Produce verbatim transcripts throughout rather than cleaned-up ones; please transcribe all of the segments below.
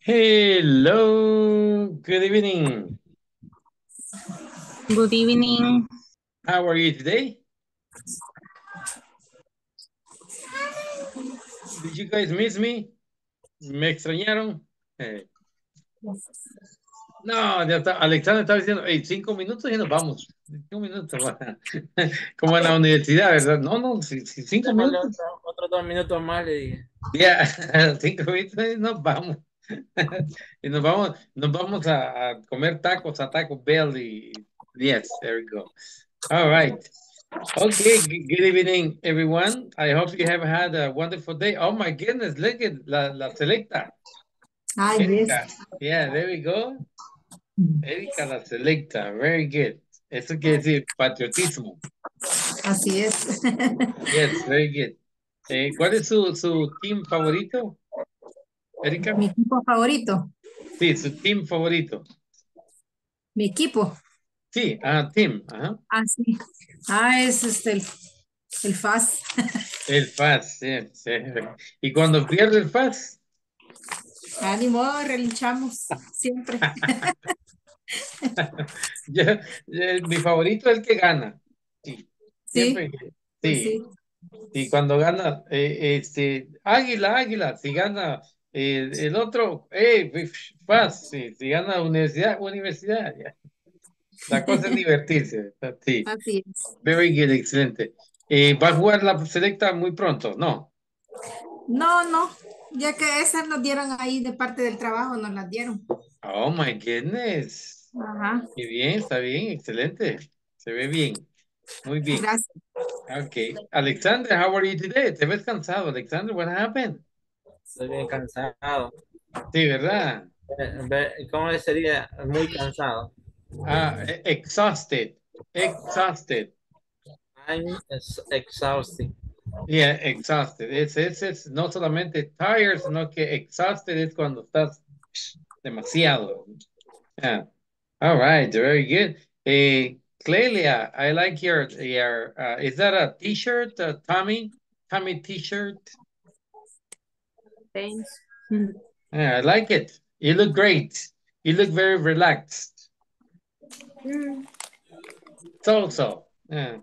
Hello, good evening. Good evening. How are you today? Did you guys miss me? ¿Me extrañaron? Eh, no, ya está. Alexander estaba diciendo, hey, cinco minutos y nos vamos. Cinco minutos. va. Como en la universidad, ¿verdad? No, no, sí, sí, cinco Démosle minutos. otro- otros dos minutos más, le dije. Ya, cinco minutos y nos vamos. Y nos vamos, nos vamos a, a comer tacos a Taco Bell y yes, there we go. All right. Okay, g- good evening, everyone. I hope you have had a wonderful day. Oh my goodness, look at la, la selecta. Ah, yes. Erika. Yeah, there we go. Erika la selecta. Very good. Eso quiere decir patriotismo. Así es. Yes, very good. Eh, ¿cuál es su, su team favorito, Erika? Mi equipo favorito. Sí, su team favorito. Mi equipo. Sí, ah, team. Ajá. Ah, sí. Ah, es este el, el F A S. El F A S, sí, sí. Y cuando pierde el F A S. Ah, ni modo, relinchamos siempre. Yo- eh, mi favorito es el que gana. Sí, siempre. Sí, pues Sí, sí. y cuando gana, eh, este, Águila, Águila, si gana eh, el otro, eh, Paz, sí, si gana Universidad, Universidad, ya. La cosa es divertirse, sí. Así es. Very good, excelente. Eh, ¿va a jugar la selecta muy pronto? No. No, no. Ya que esas nos dieron ahí de parte del trabajo, nos las dieron. Oh my goodness. Ajá. Qué bien, está bien, excelente. Se ve bien, muy bien. Gracias. Okay. Alexander, how are you today? Te ves cansado, Alexander, what happened? Estoy bien cansado. Sí, ¿verdad? Ve- ve- ¿Cómo sería? Muy cansado. Ah, e- exhausted, exhausted. I'm ex- exhausted. Yeah, exhausted. Es, es, es no solamente tired, sino que exhausted es cuando estás demasiado. Yeah. All right, very good. Eh, Clelia, I like your, your uh, is that a t-shirt, uh, Tommy? Tommy t-shirt? Thanks. Yeah, I like it. You look great. You look very relaxed. Mm. So, so. Yeah.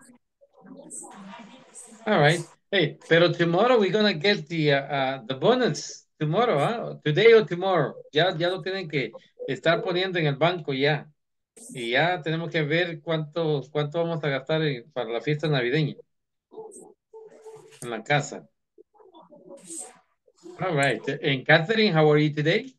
All right. Hey, pero tomorrow we're gonna get the uh, uh, the bonus tomorrow, huh? Today or tomorrow. Ya, ya lo tienen que estar poniendo en el banco ya. Y ya tenemos que ver cuánto, cuánto vamos a gastar en- para la fiesta navideña en la casa. All right. And Catherine, how are you today?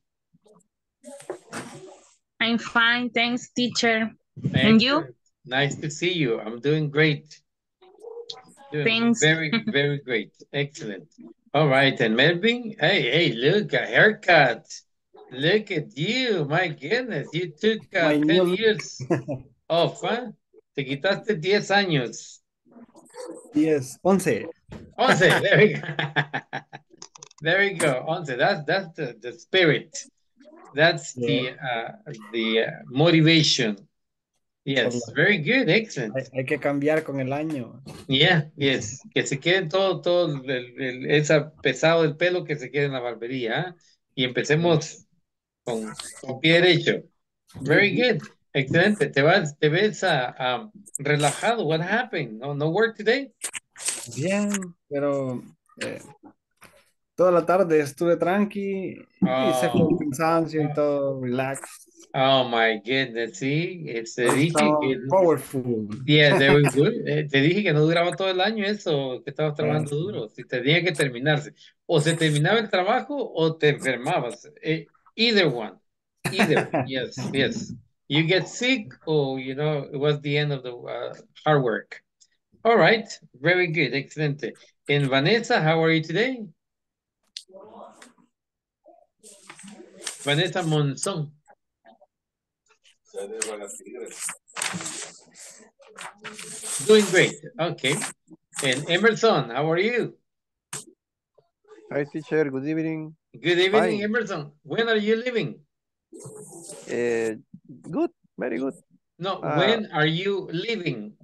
I'm fine, thanks, teacher. And Excellent. you? Nice to see you. I'm doing great. Doing Thanks. very, very great. Excellent. All right. And Melvin, hey, hey, look, a haircut. Look at you. My goodness. You took uh, My ten new years off, huh? Te quitaste diez años. yes, once. once. There we go. There we go. once. That's, that's the, the spirit. That's the, Yeah. uh, the uh, motivation. Yes. Por la- Very good. Excellent. Hay, hay que cambiar con el año. Yeah, yes. Que se quede todo, todo el, el- esa pesado del pelo que se quede en la barbería. ¿ah? Y empecemos con, con pie derecho. Very good. Excelente. Te vas, te ves ah, ah, relajado. What happened? No, no work today? Bien, pero eh, toda la tarde estuve tranqui y se fue el Oh, cansancio y todo, relax. oh my goodness. Sí, es- te Hoy dije estaba que, powerful. yeah, very good. Eh, te dije que no duraba todo el año eso, que estabas Ah, trabajando duro. Si tenía que terminarse. O se terminaba el trabajo o te enfermabas. Eh, either one. Either. Yes, yes. You get sick or, you know, it was the end of the uh, hard work. All right. Very good. Excelente. And Vanessa, how are you today? Vanessa Monzón. Doing great. Okay. And Emerson, how are you? Hi, teacher. Good evening. Good evening, Fine. Emerson. When are you leaving? Uh, good. Very good. No, Ah, when are you leaving?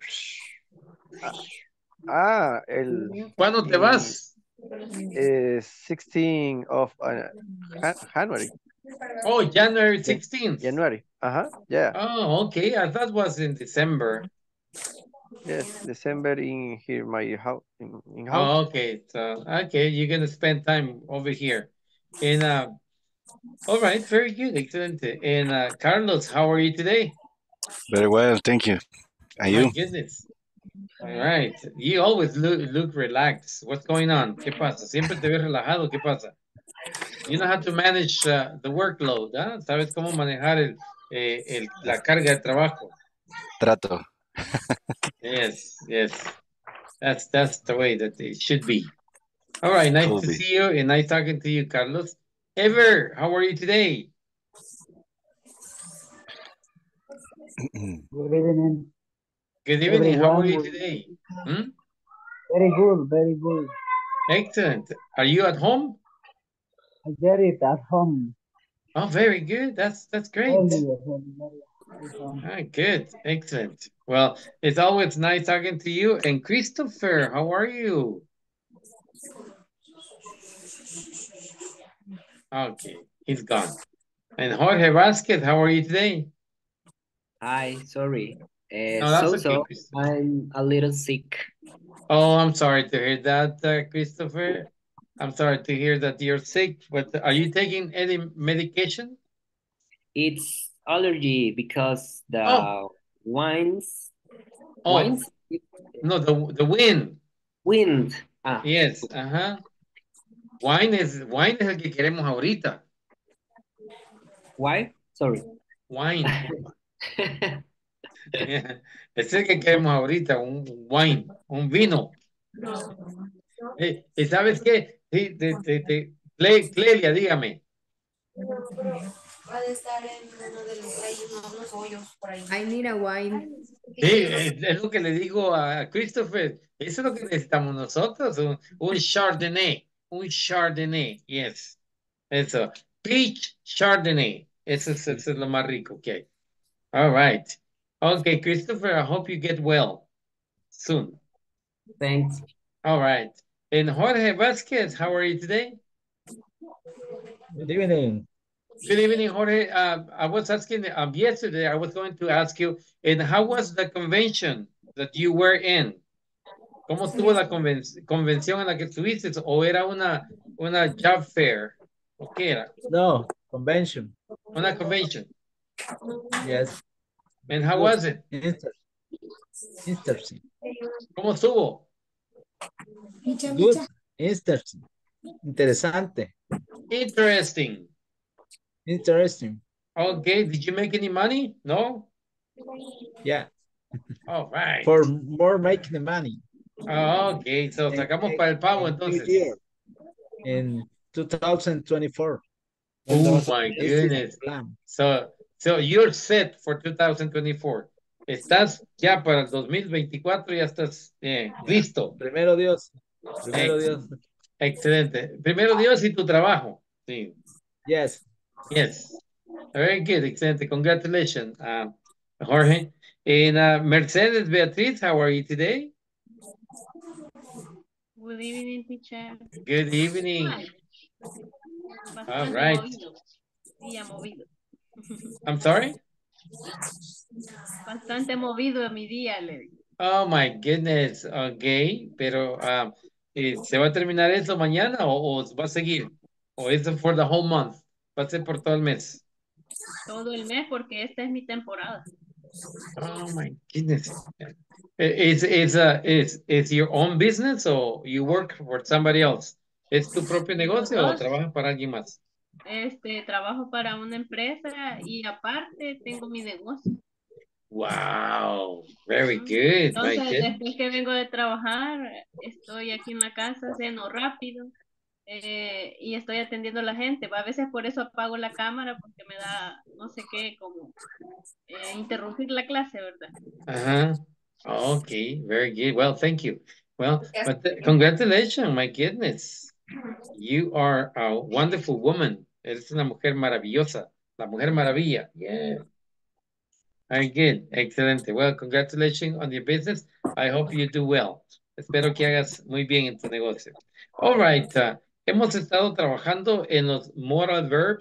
ah, el ¿Cuándo te in vas? uh, sixteen of uh, Ja- January. Oh, January sixteenth. January. Uh-huh. Yeah. Oh, okay. I thought it was in December. Yes. December in here, my house. In, in house. Oh, okay. So, okay, you're going to spend time over here. And, uh, all right, very good. Excellent. And, uh, Carlos, how are you today? Very well, thank you. And My you? goodness. All right. You always look, look relaxed. What's going on? ¿Qué pasa? Siempre te ves relajado. ¿Qué pasa? You know how to manage uh, the workload, ¿ah? ¿Sabes cómo manejar el, eh, el, la carga de trabajo? Trato. Yes, yes. That's that's the way that it should be. All right, nice Could to be. see you and nice talking to you, Carlos. Ever, how are you today? Good evening. Good evening. How are you Everyone. today? Hmm? Very good, very good. Excellent. Are you at home? I get it at home. Oh, very good. That's that's great. Early, very, very home. Ah, good. Excellent. Well, it's always nice talking to you. And Christopher, how are you? Okay, he's gone. And Jorge Vasquez, how are you today? Hi, sorry. Uh, No, that's so, okay, so, Christopher. I'm a little sick. Oh, I'm sorry to hear that, uh, Christopher. I'm sorry to hear that you're sick, but are you taking any medication? It's allergy because the Oh. wines, Oh, wines, no, the, the wind. wind. Ah, Yes, ajá. Wine es, wine es el que queremos ahorita. why? Sorry. Wine. Es el que queremos ahorita, un wine, un vino. Eh, ¿Y sabes qué? Sí, te, te, te, Cle- Clelia, dígame. Ha de estar en uno de los, hay unos hoyos por ahí. I need a wine. Sí, es, es lo que le digo a Christopher. Eso es lo que necesitamos nosotros, un, un Chardonnay, un Chardonnay, yes. Eso, peach Chardonnay. Eso es, eso es lo más rico, ok. All right. Okay, Christopher, I hope you get well soon. Thanks. All right. And Jorge Vasquez, how are you today? Good evening. Good evening, Jorge. Uh, I was asking um, yesterday, I was going to ask you, and how was the convention that you were in? ¿Cómo estuvo la conven convención en la que estuviste? ¿O era una, una job fair? ¿O qué era? No, convention. Una convention. Yes. And how Good. was it? Inter interesting. ¿Cómo estuvo? Good. Interesting. Interesante. Interesting. Interesting. Okay, did you make any money? No? Yeah. All right. For more making the money. Oh, okay, so sacamos para el pavo In two entonces. years. In two thousand twenty-four. Oh my This is the goodness. plan. So, so you're set for two thousand twenty-four. Estás ya para el dos mil veinticuatro, ya estás eh, listo. Primero Dios. Primero Ex- Dios. Excelente. Primero Dios y tu trabajo. Sí. Yes. Yes. Very good. Excelente. Congratulations, uh, Jorge. And uh, Mercedes Beatriz, how are you today? Good evening, teacher. Good evening. Bastante All right. movido. Día movido. I'm sorry? Bastante movido mi día, le digo. Oh my goodness. Okay. Pero uh, eh, ¿se va a terminar eso mañana o, o va a seguir? ¿O eso for the whole month? Va a ser por todo el mes. Todo el mes porque esta es mi temporada. Oh my goodness. Is is uh is is your own business or you work for somebody else? ¿Es tu propio negocio o Los dos. trabajas para alguien más? Este, trabajo para una empresa y aparte tengo mi negocio. Wow, very good. My Entonces, goodness. después que vengo de trabajar, estoy aquí en la casa, ceno rápido eh, y estoy atendiendo a la gente. A veces por eso apago la cámara porque me da, no sé qué, como eh, interrumpir la clase, ¿verdad? Uh-huh. Okay, very good. Well, thank you. Well, but th- congratulations, my goodness. You are a wonderful woman. Eres una mujer maravillosa. La mujer maravilla. Yeah. Very good. Excelente. Well, congratulations on your business. I hope you do well. Espero que hagas muy bien en tu negocio. All right. uh, hemos estado trabajando en los modal verbs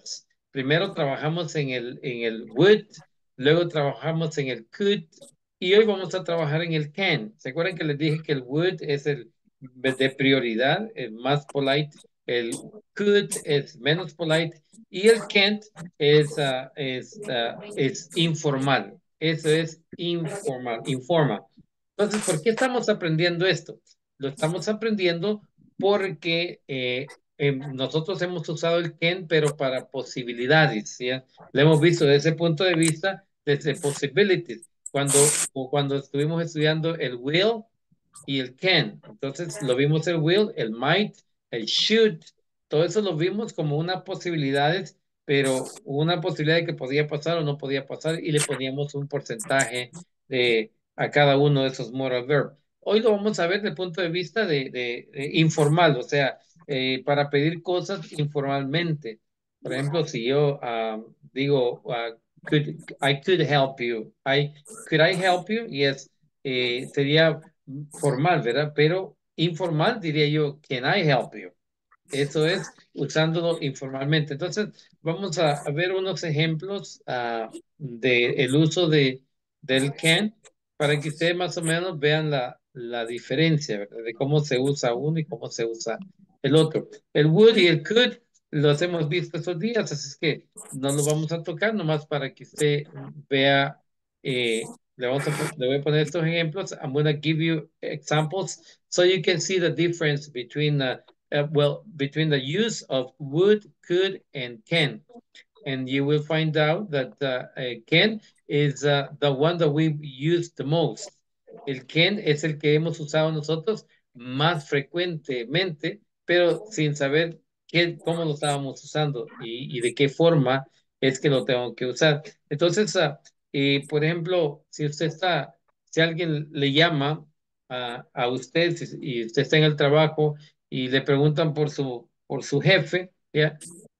Primero trabajamos en el, en el would, luego trabajamos en el could, y hoy vamos a trabajar en el can. ¿Se acuerdan que les dije que el would es el de prioridad, el más polite, el could es menos polite, y el can't es, uh, es, uh, es informal. Eso es informal, informa. Entonces, ¿por qué estamos aprendiendo esto? Lo estamos aprendiendo porque eh, eh, nosotros hemos usado el can, pero para posibilidades, ¿ya? Lo hemos visto desde ese punto de vista, desde possibilities, cuando, o cuando estuvimos estudiando el will y el can. Entonces, lo vimos el will, el might, el should, todo eso lo vimos como unas posibilidades, pero una posibilidad de que podía pasar o no podía pasar, y le poníamos un porcentaje de, a cada uno de esos moral verbs. Hoy lo vamos a ver desde el punto de vista de, de, de informal, o sea, eh, para pedir cosas informalmente. Por ejemplo, si yo um, digo, uh, could, I could help you. I, could I help you? Yes. Eh, sería formal, ¿verdad? Pero informal diría yo, can I help you? Eso es usándolo informalmente. Entonces, vamos a, a ver unos ejemplos uh, del uso de, del can para que ustedes más o menos vean la, la diferencia, ¿verdad? De cómo se usa uno y cómo se usa el otro. El would y el could los hemos visto estos días, así es que no lo vamos a tocar, nomás para que usted vea. Eh, le, vamos a, le voy a poner estos ejemplos. I'm going to give you examples so you can see the difference between uh, uh, well, between the use of would, could, and can. And you will find out that uh, uh, can is uh, the one that we use the most. El can es el que hemos usado nosotros más frecuentemente, pero sin saber qué, cómo lo estábamos usando y, y de qué forma es que lo tengo que usar. Entonces, uh, eh, por ejemplo, si usted está, si alguien le llama a, a usted y usted está en el trabajo y le preguntan por su, por su jefe, ¿ya?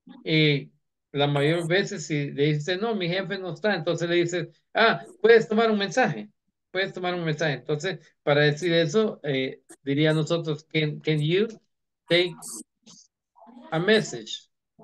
Y la mayor veces si le dice, no, mi jefe no está, entonces le dice, ah, puedes tomar un mensaje, puedes tomar un mensaje. Entonces, para decir eso, eh, diría nosotros, can, can you take a message?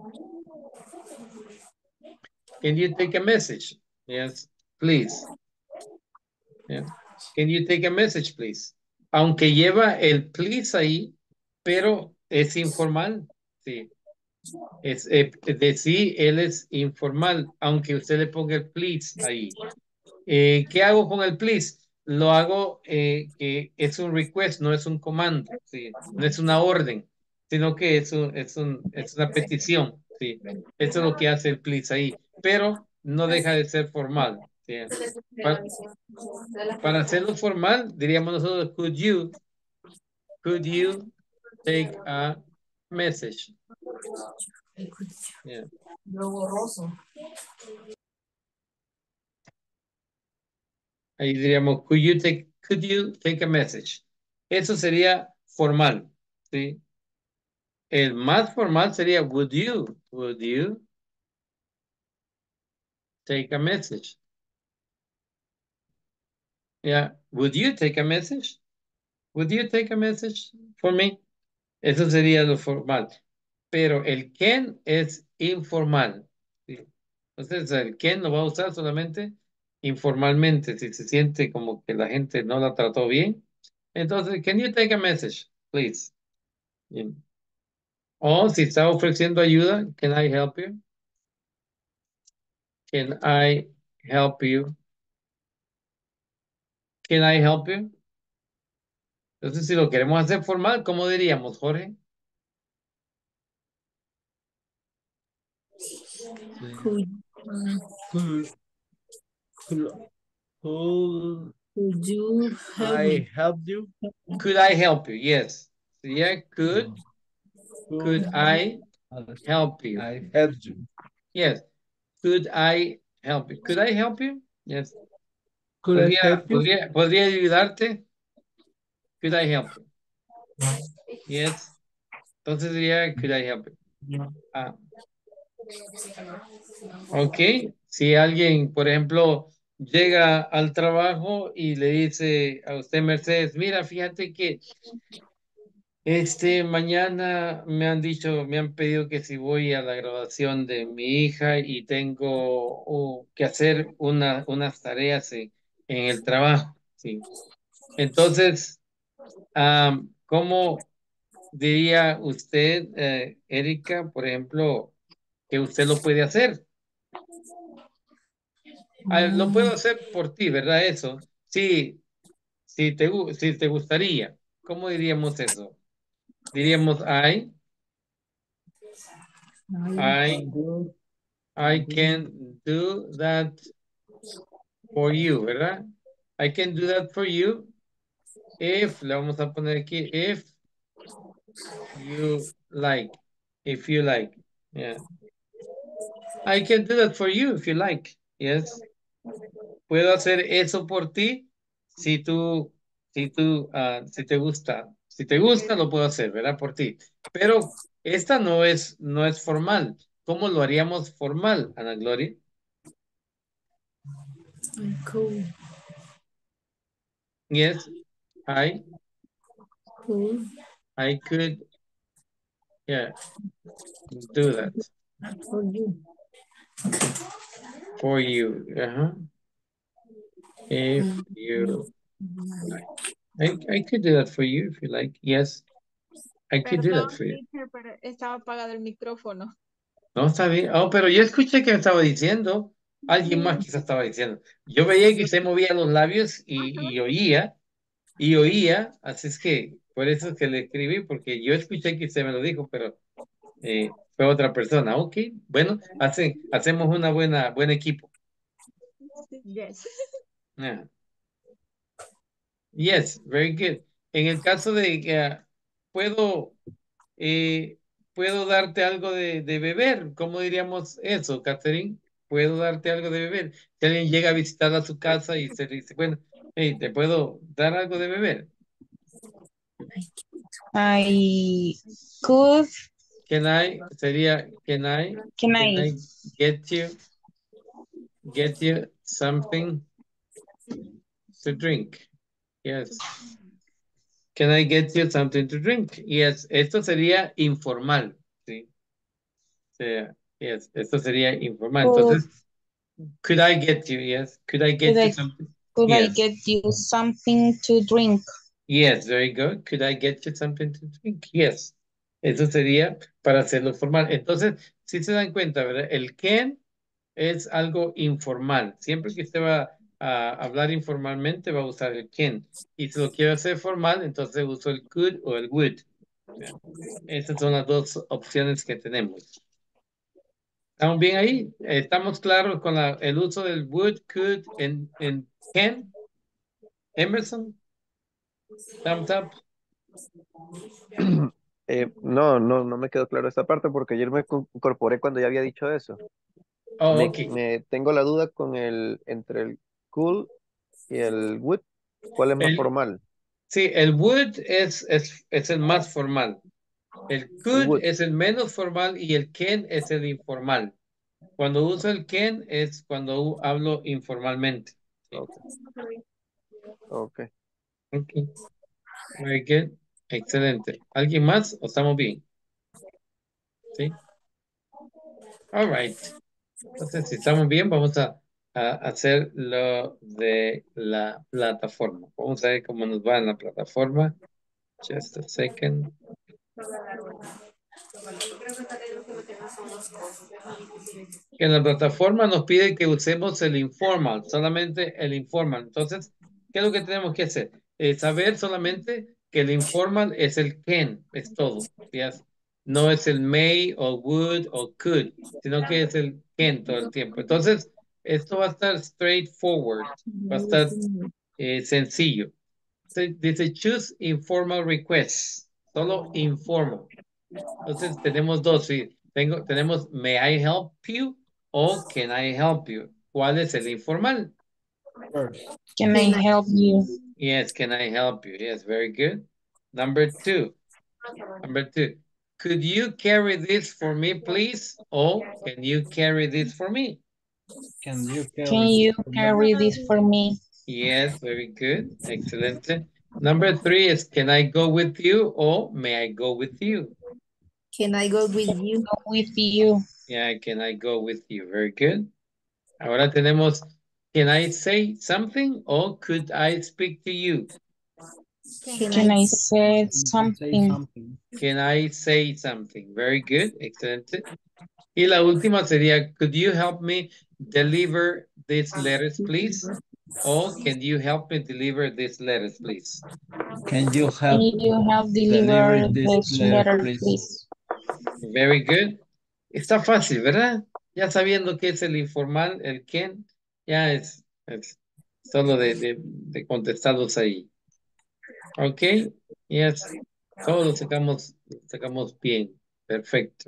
Can you take a message? Yes, please. Yeah. Can you take a message, please? Aunque lleva el please ahí, pero es informal, sí. Es, eh, de sí, él es informal, aunque usted le ponga el please ahí. Eh, ¿qué hago con el please? Lo hago eh, que es un request, no es un comando, ¿sí? No es una orden, sino que es, un, es, un, es una petición, ¿sí? Eso es lo que hace el please ahí, pero no deja de ser formal, ¿sí? Para, para hacerlo formal, diríamos nosotros, could you, could you take a message? Yeah. Ahí diríamos, could you take, could you take a message? Eso sería formal, ¿sí? El más formal sería, would you, would you take a message? Yeah, would you take a message? Would you take a message for me? Eso sería lo formal. Pero el can es informal, ¿sí? Entonces, el can lo va a usar solamente informalmente, si se siente como que la gente no la trató bien. Entonces, can you take a message, please? Bien. O si está ofreciendo ayuda, can I help you? Can I help you? Can I help you? Entonces, si lo queremos hacer formal, ¿cómo diríamos, Jorge? Could, could, could, could Could you help I me? help you? Could I help you? Yes. Yeah, could, could I help you? I help you. Yes. Could I help you? Could I help you? Yes. Could I ¿Podría, help you? podría, ¿podría ayudarte? Could I help you? Yes. Entonces diría, could I help you? Ah. Ok. Si alguien, por ejemplo, llega al trabajo y le dice a usted, Mercedes, mira, fíjate que Este, mañana me han dicho, me han pedido que si voy a la graduación de mi hija y tengo oh, que hacer una, unas tareas en, en el trabajo, sí. Entonces, am, ¿cómo diría usted, eh, Erika, por ejemplo, que usted lo puede hacer? Ah, lo puedo hacer por ti, ¿verdad? Eso. Sí, si te, gu- si te gustaría. ¿Cómo diríamos eso? Diríamos I, I, I can do that for you, ¿verdad? I can do that for you if, le vamos a poner aquí, if you like, if you like, yeah. I can do that for you if you like, yes. Puedo hacer eso por ti si tú, si tú, ah, si te gusta, si te gusta lo puedo hacer, ¿verdad? Por ti. Pero esta no es, no es formal. ¿Cómo lo haríamos formal, Ana Gloria? Cool. Yes, I, Cool. I could, yeah, do that For you. for you. Uh-huh. If you like. I, I could do that for you if you like. Yes, I could do that Perdón, for you. teacher, pero estaba apagado el micrófono. No, está bien. Oh, pero yo escuché que estaba diciendo. Alguien más quizás estaba diciendo. Yo veía que usted movía los labios y, y oía, y oía, así es que por eso es que le escribí, porque yo escuché que usted me lo dijo, pero eh, fue otra persona. Ok, bueno, hace, hacemos una buena, buen equipo. Yes. Yeah. Yes, very good. En el caso de que ah, puedo, eh, puedo darte algo de, de beber, ¿cómo diríamos eso, Catherine? Puedo darte algo de beber. Si alguien llega a visitar a su casa y se dice, bueno, hey, ¿te puedo dar algo de beber? I could, Can I, sería, can I, can can I, I get you, get you something to drink? Yes. Can I get you something to drink? Yes, esto sería informal, ¿sí? O sea, yes, esto sería informal. could, Entonces, could I get you, yes, could I get could you I, something? could I Yes, get you something to drink? yes, very good. Could I get you something to drink? Yes. Eso sería para hacerlo formal. Entonces, si se dan cuenta, ¿verdad? El can es algo informal. Siempre que usted va a hablar informalmente, va a usar el can. Y si lo quiere hacer formal, entonces uso el could o el would. ¿Ya? Esas son las dos opciones que tenemos. ¿Estamos bien ahí? ¿Estamos claros con la- el uso del would, could en, en can? Emerson, thumbs up. Eh, no, no, no me quedó claro esta parte porque ayer me co- incorporé cuando ya había dicho eso. Oh, Me, ok. me tengo la duda con el, entre el cool y el would. ¿Cuál es más El, formal? sí, el would es, es, es el más formal. El El could would. es el menos formal y el can es el informal. Cuando uso el can es cuando u- hablo informalmente. Sí. Ok. Ok. Ok. Very good. Excelente. ¿Alguien más o estamos bien? Sí. All right. Entonces, si estamos bien, vamos a, a hacer lo de la plataforma. Vamos a ver cómo nos va en la plataforma. Just a second. En la plataforma nos pide que usemos el informal, solamente el informal. Entonces, ¿qué es lo que tenemos que hacer? Eh, saber solamente que el informal es el can, es todo. ¿Yes? No es el may o would o could, sino que es el can todo el tiempo. Entonces, esto va a estar straightforward, va a estar eh, sencillo. Se- Dice choose informal requests, solo informal. Entonces tenemos dos, sí. Tengo, tenemos may I help you o can I help you. ¿Cuál es el informal? Can I help you? Yes, can I help you? Yes, very good. Number two. Number two. Could you carry this for me, please? Or can you carry this for me? Can you Can you carry this for me? Yes, very good. Excelente. Number three is, can I go with you or may I go with you? Can I go with you? Go with you. Yeah, can I go with you? Very good. Ahora tenemos, can I say something or could I speak to you? Can, Can I I say say Say something? something. Can I say something? Very good. Excelente. Y la última sería, could you help me deliver these letters, please? Or can you help me deliver these letters, please? Can you Can help you help deliver deliver this this letter, letter, please? please? Very good. Está fácil, ¿verdad? Ya sabiendo qué es el informal, el can, ya es, es solo de, de, de contestarlos ahí. Ok, yes. Todos lo sacamos, lo sacamos bien. Perfecto.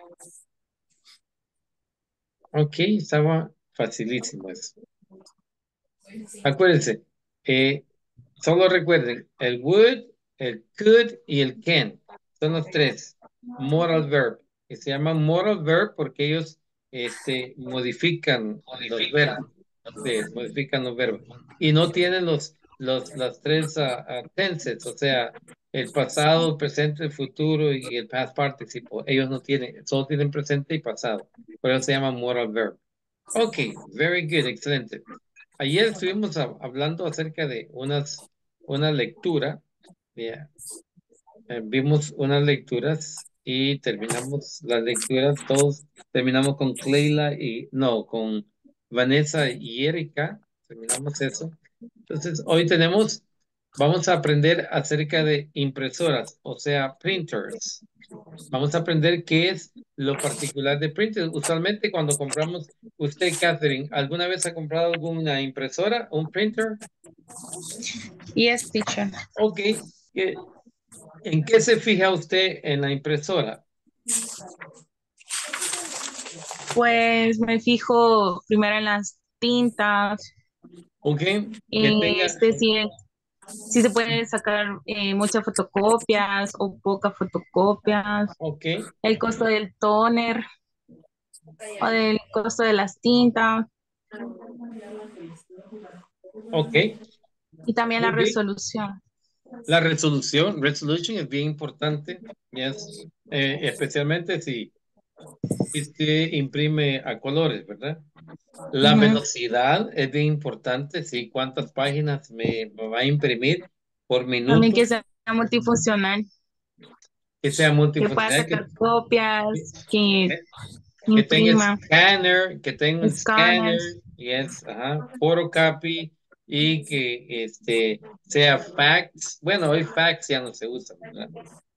Ok, estaba facilísimo eso. Acuérdense, eh, solo recuerden, el would, el could y el can. Son los tres. Modal verb. Que se llaman modal verb porque ellos este, modifican los verbos. Sí, modifican los verbos. Y no tienen los, los, las tres uh, uh, tenses, o sea, el pasado, el presente, el futuro y el past participle. Ellos no tienen, solo tienen presente y pasado. Por eso se llama modal verb. Ok, very good, excelente. Ayer estuvimos a- hablando acerca de unas, una lectura. Yeah. Eh, vimos unas lecturas y terminamos las lecturas, todos terminamos con Cleila y, no, con Vanessa y Erika, terminamos eso. Entonces, hoy tenemos, vamos a aprender acerca de impresoras, o sea, printers. Vamos a aprender qué es lo particular de printers. Usualmente cuando compramos, usted, Catherine, ¿alguna vez ha comprado alguna impresora, un printer? Yes, teacher. Ok. ¿Qué- ¿En qué se fija usted en la impresora? Pues me fijo primero en las tintas, Ok. Que en tenga, este si, si se puede sacar eh, muchas fotocopias o pocas fotocopias, ok, el costo del toner o del costo de las tintas ok. y también la Muy bien. resolución. La resolución, resolution es bien importante, yes. Eh, especialmente si usted imprime a colores, ¿verdad? La Ujú. velocidad es bien importante, sí, cuántas páginas me, me va a imprimir por También minuto, que sea multifuncional, que sea que pueda multifuncional, que, sacar copias, que que, que tenga imprima, scanner, que tenga un scanner, escáneres. yes, ajá, photocopy y que este sea fax. Bueno, hoy fax ya no se usa, ¿verdad?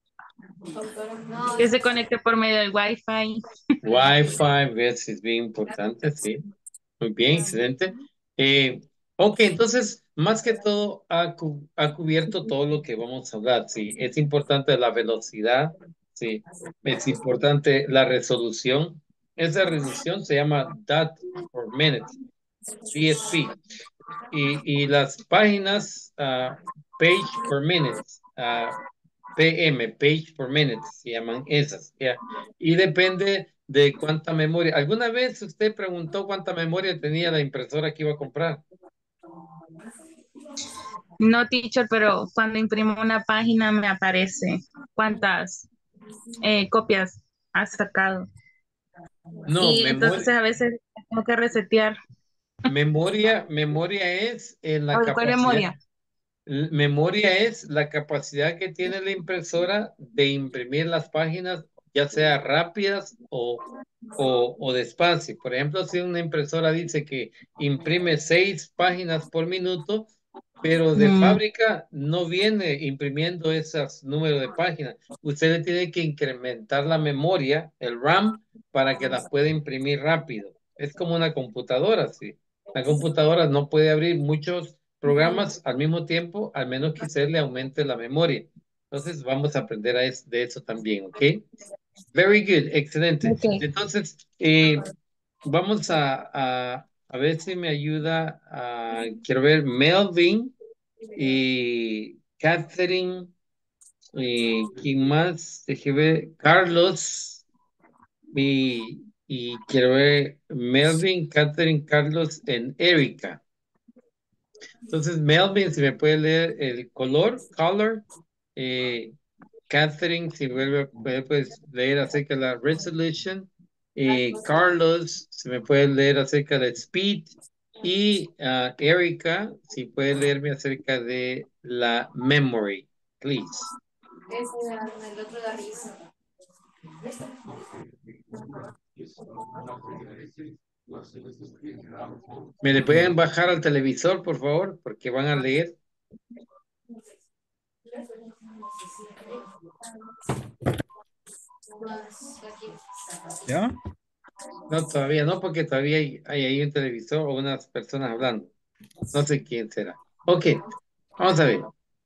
Que se conecte por medio del Wi-Fi. Wi-Fi, yes, es bien importante, sí. Muy bien, excelente. Eh, ok, entonces, más que todo, ha, cu- ha cubierto todo lo que vamos a hablar. Sí, es importante la velocidad, sí, es importante la resolución. Esa resolución se llama dot per minute, D S P. Y, y las páginas, ah, page per minute, ah, P M, page per minute, se llaman esas, ya. Y depende de cuánta memoria. ¿Alguna vez usted preguntó cuánta memoria tenía la impresora que iba a comprar? No, teacher, pero cuando imprimo una página me aparece cuántas eh, copias has sacado. No, Y entonces memoria, a veces tengo que resetear. memoria, memoria es en ¿O la de cuál capacidad. memoria? L- Memoria es la capacidad que tiene la impresora de imprimir las páginas, ya sea rápidas o, o, o despacio. Por ejemplo, si una impresora dice que imprime seis páginas por minuto, pero de Mm, fábrica no viene imprimiendo esos números de páginas. Usted le tiene que incrementar la memoria, el RAM, para que la pueda imprimir rápido. Es como una computadora, sí. La computadora no puede abrir muchos programas al mismo tiempo, al menos que usted le aumente la memoria. Entonces, vamos a aprender a es- de eso también, ¿ok? Very good, excelente. ok. Entonces, eh, vamos a, a, a ver si me ayuda a, quiero ver, Melvin y Catherine y quién más, deje ver, Carlos y, y quiero ver Melvin, Catherine, Carlos en Erika. Entonces, Melvin, si me puede leer el color, color. Eh, Catherine, si vuelve, puede pues, leer acerca de la resolution. Eh, Carlos, si me puede leer acerca de speed. Y ah, Erika, si puede leerme acerca de la memory, please. El otro de arriba. ¿Me le pueden bajar al televisor, por favor? Porque van a leer. ¿Ya? No, todavía no, porque todavía hay, hay ahí un televisor o unas personas hablando. No sé quién será. Ok, vamos a ver.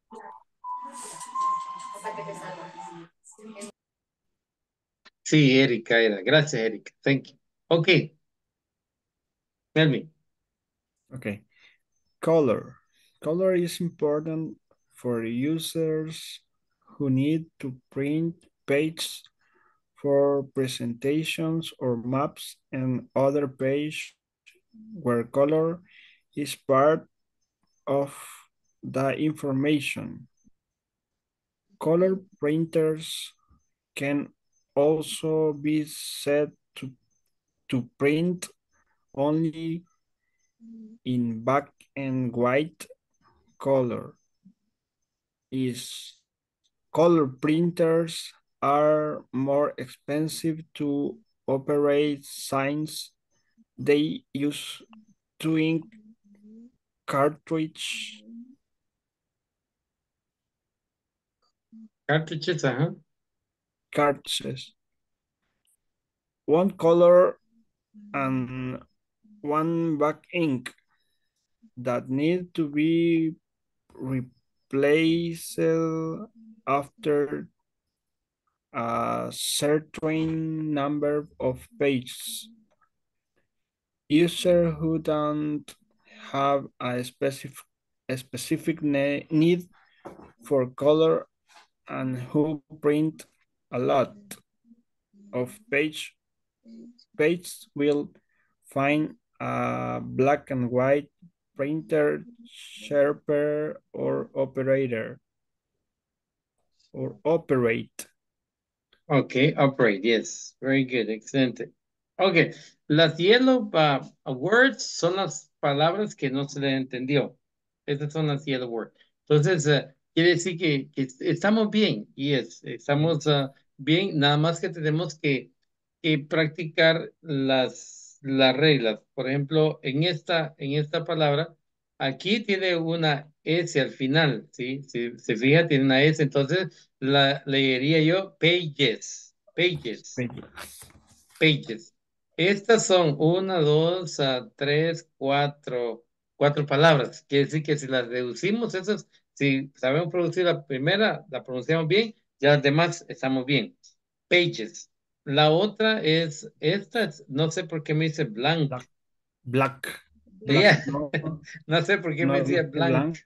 Sí, Erika era. Gracias, Erika. Thank you. Ok. Melvin. Okay. Color. Color is important for users who need to print pages for presentations or maps and other page where color is part of the information. Color printers can also be set to, to print only in black and white. Color is color printers are more expensive to operate since they use two ink cartridge Cartridges, ajá. cartridges. One color and one black ink that need to be replaced after a certain number of pages. Users who don't have a specific a specific ne need for color and who print a lot of page pages will find a black and white printer sharper or operator or operate. Okay, operate, yes. Very good, excelente. Ok, las yellow uh, words son las palabras que no se le entendió. Esas son las yellow words. Entonces, uh, quiere decir que, que estamos bien, yes, estamos uh, bien, nada más que tenemos que, que practicar las, las reglas. Por ejemplo, en esta, en esta palabra, aquí tiene una S al final, ¿sí? Si se fija, tiene una S, entonces la leería yo pages, pages, pages. Estas son una, dos, ah, tres, cuatro, cuatro palabras. Quiere decir que si las reducimos, esas, si sabemos producir la primera, la pronunciamos bien, ya las demás estamos bien. Pages. La otra es, esta, es- no sé por qué me dice blank. Black. Yeah. Black, no, No sé por qué no me decía dije blank. blank.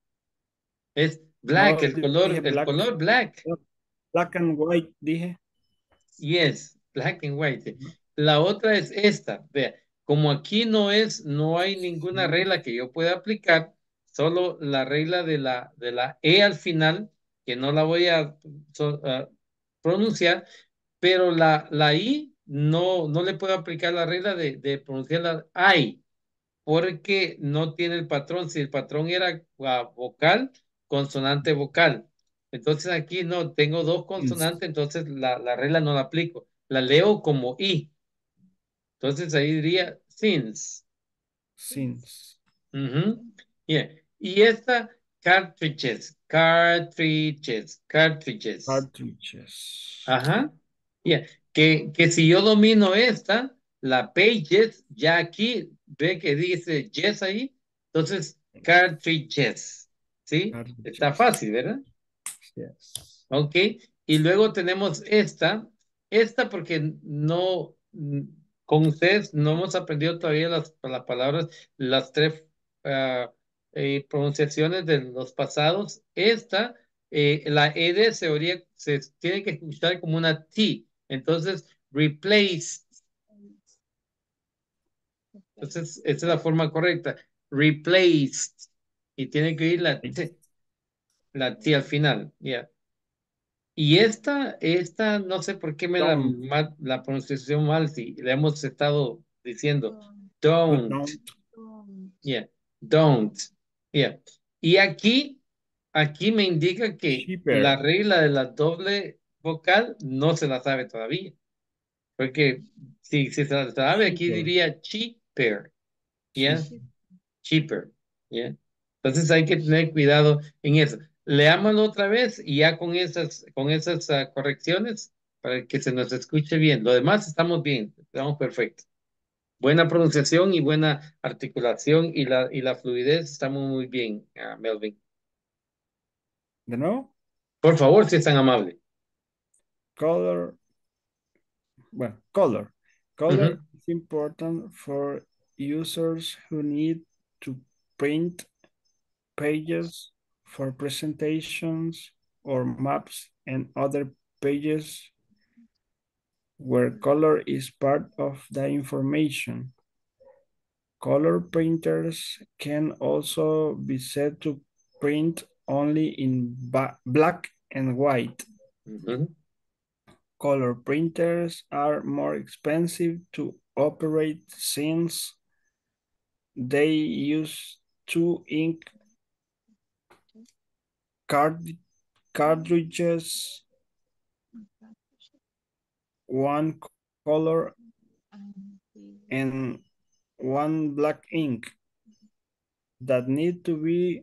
Es black, No, el color, dije el black. color black. Black and white, dije. Yes, black and white. La otra es esta. Vea, como aquí no es, no hay ninguna regla que yo pueda aplicar, solo la regla de la, de la E al final, que no la voy a, so- a pronunciar, pero la, la I no, no le puedo aplicar la regla de, de pronunciar la I, porque no tiene el patrón. Si el patrón era ah, vocal, consonante, vocal. Entonces aquí no, tengo dos consonantes, entonces la, la regla no la aplico. La leo como I. Entonces ahí diría since. Since. Ujú. Yeah. Y esta, cartridges, cartridges, cartridges. Cartridges. Ajá. Yeah. Que, que si yo domino esta, la pages, ya aquí ve que dice yes ahí, entonces cartridges. ¿Sí? Está fácil, ¿verdad? Yes. Ok. Y luego tenemos esta, esta porque no, mm, con ustedes no hemos aprendido todavía las, las palabras, las tres ah, eh, pronunciaciones de los pasados. Esta, eh, la ed se, oría- se tiene que escuchar como una T. Entonces, replace. Entonces, esa es la forma correcta. Replaced. y tiene que ir la T, la T al final, ya. Y esta, esta, no sé por qué me la, Don't. ma- la pronunciación mal, si le hemos estado diciendo, But don't, don't. yeah, don't, yeah. Y aquí, aquí me indica que la Cheaper. regla de la doble vocal no se la sabe todavía, porque si, si se la sabe, aquí Cheaper. diría cheaper, yeah, Cheap. cheaper, yeah. Entonces hay que tener cuidado en eso. Leámoslo otra vez y ya con esas, con esas ah, correcciones para que se nos escuche bien. Lo demás estamos bien, estamos perfectos. Buena pronunciación y buena articulación y la, y la fluidez estamos muy bien, ah, Melvin. ¿De nuevo? Por favor, si es tan amable. Color. Well, color. Color Ujú. is important for users who need to print pages for presentations or maps and other pages where color is part of the information. Color printers can also be set to print only in ba- black and white. Ujú. Color printers are more expensive to operate since they use two ink card cartridges, one color and one black ink that need to be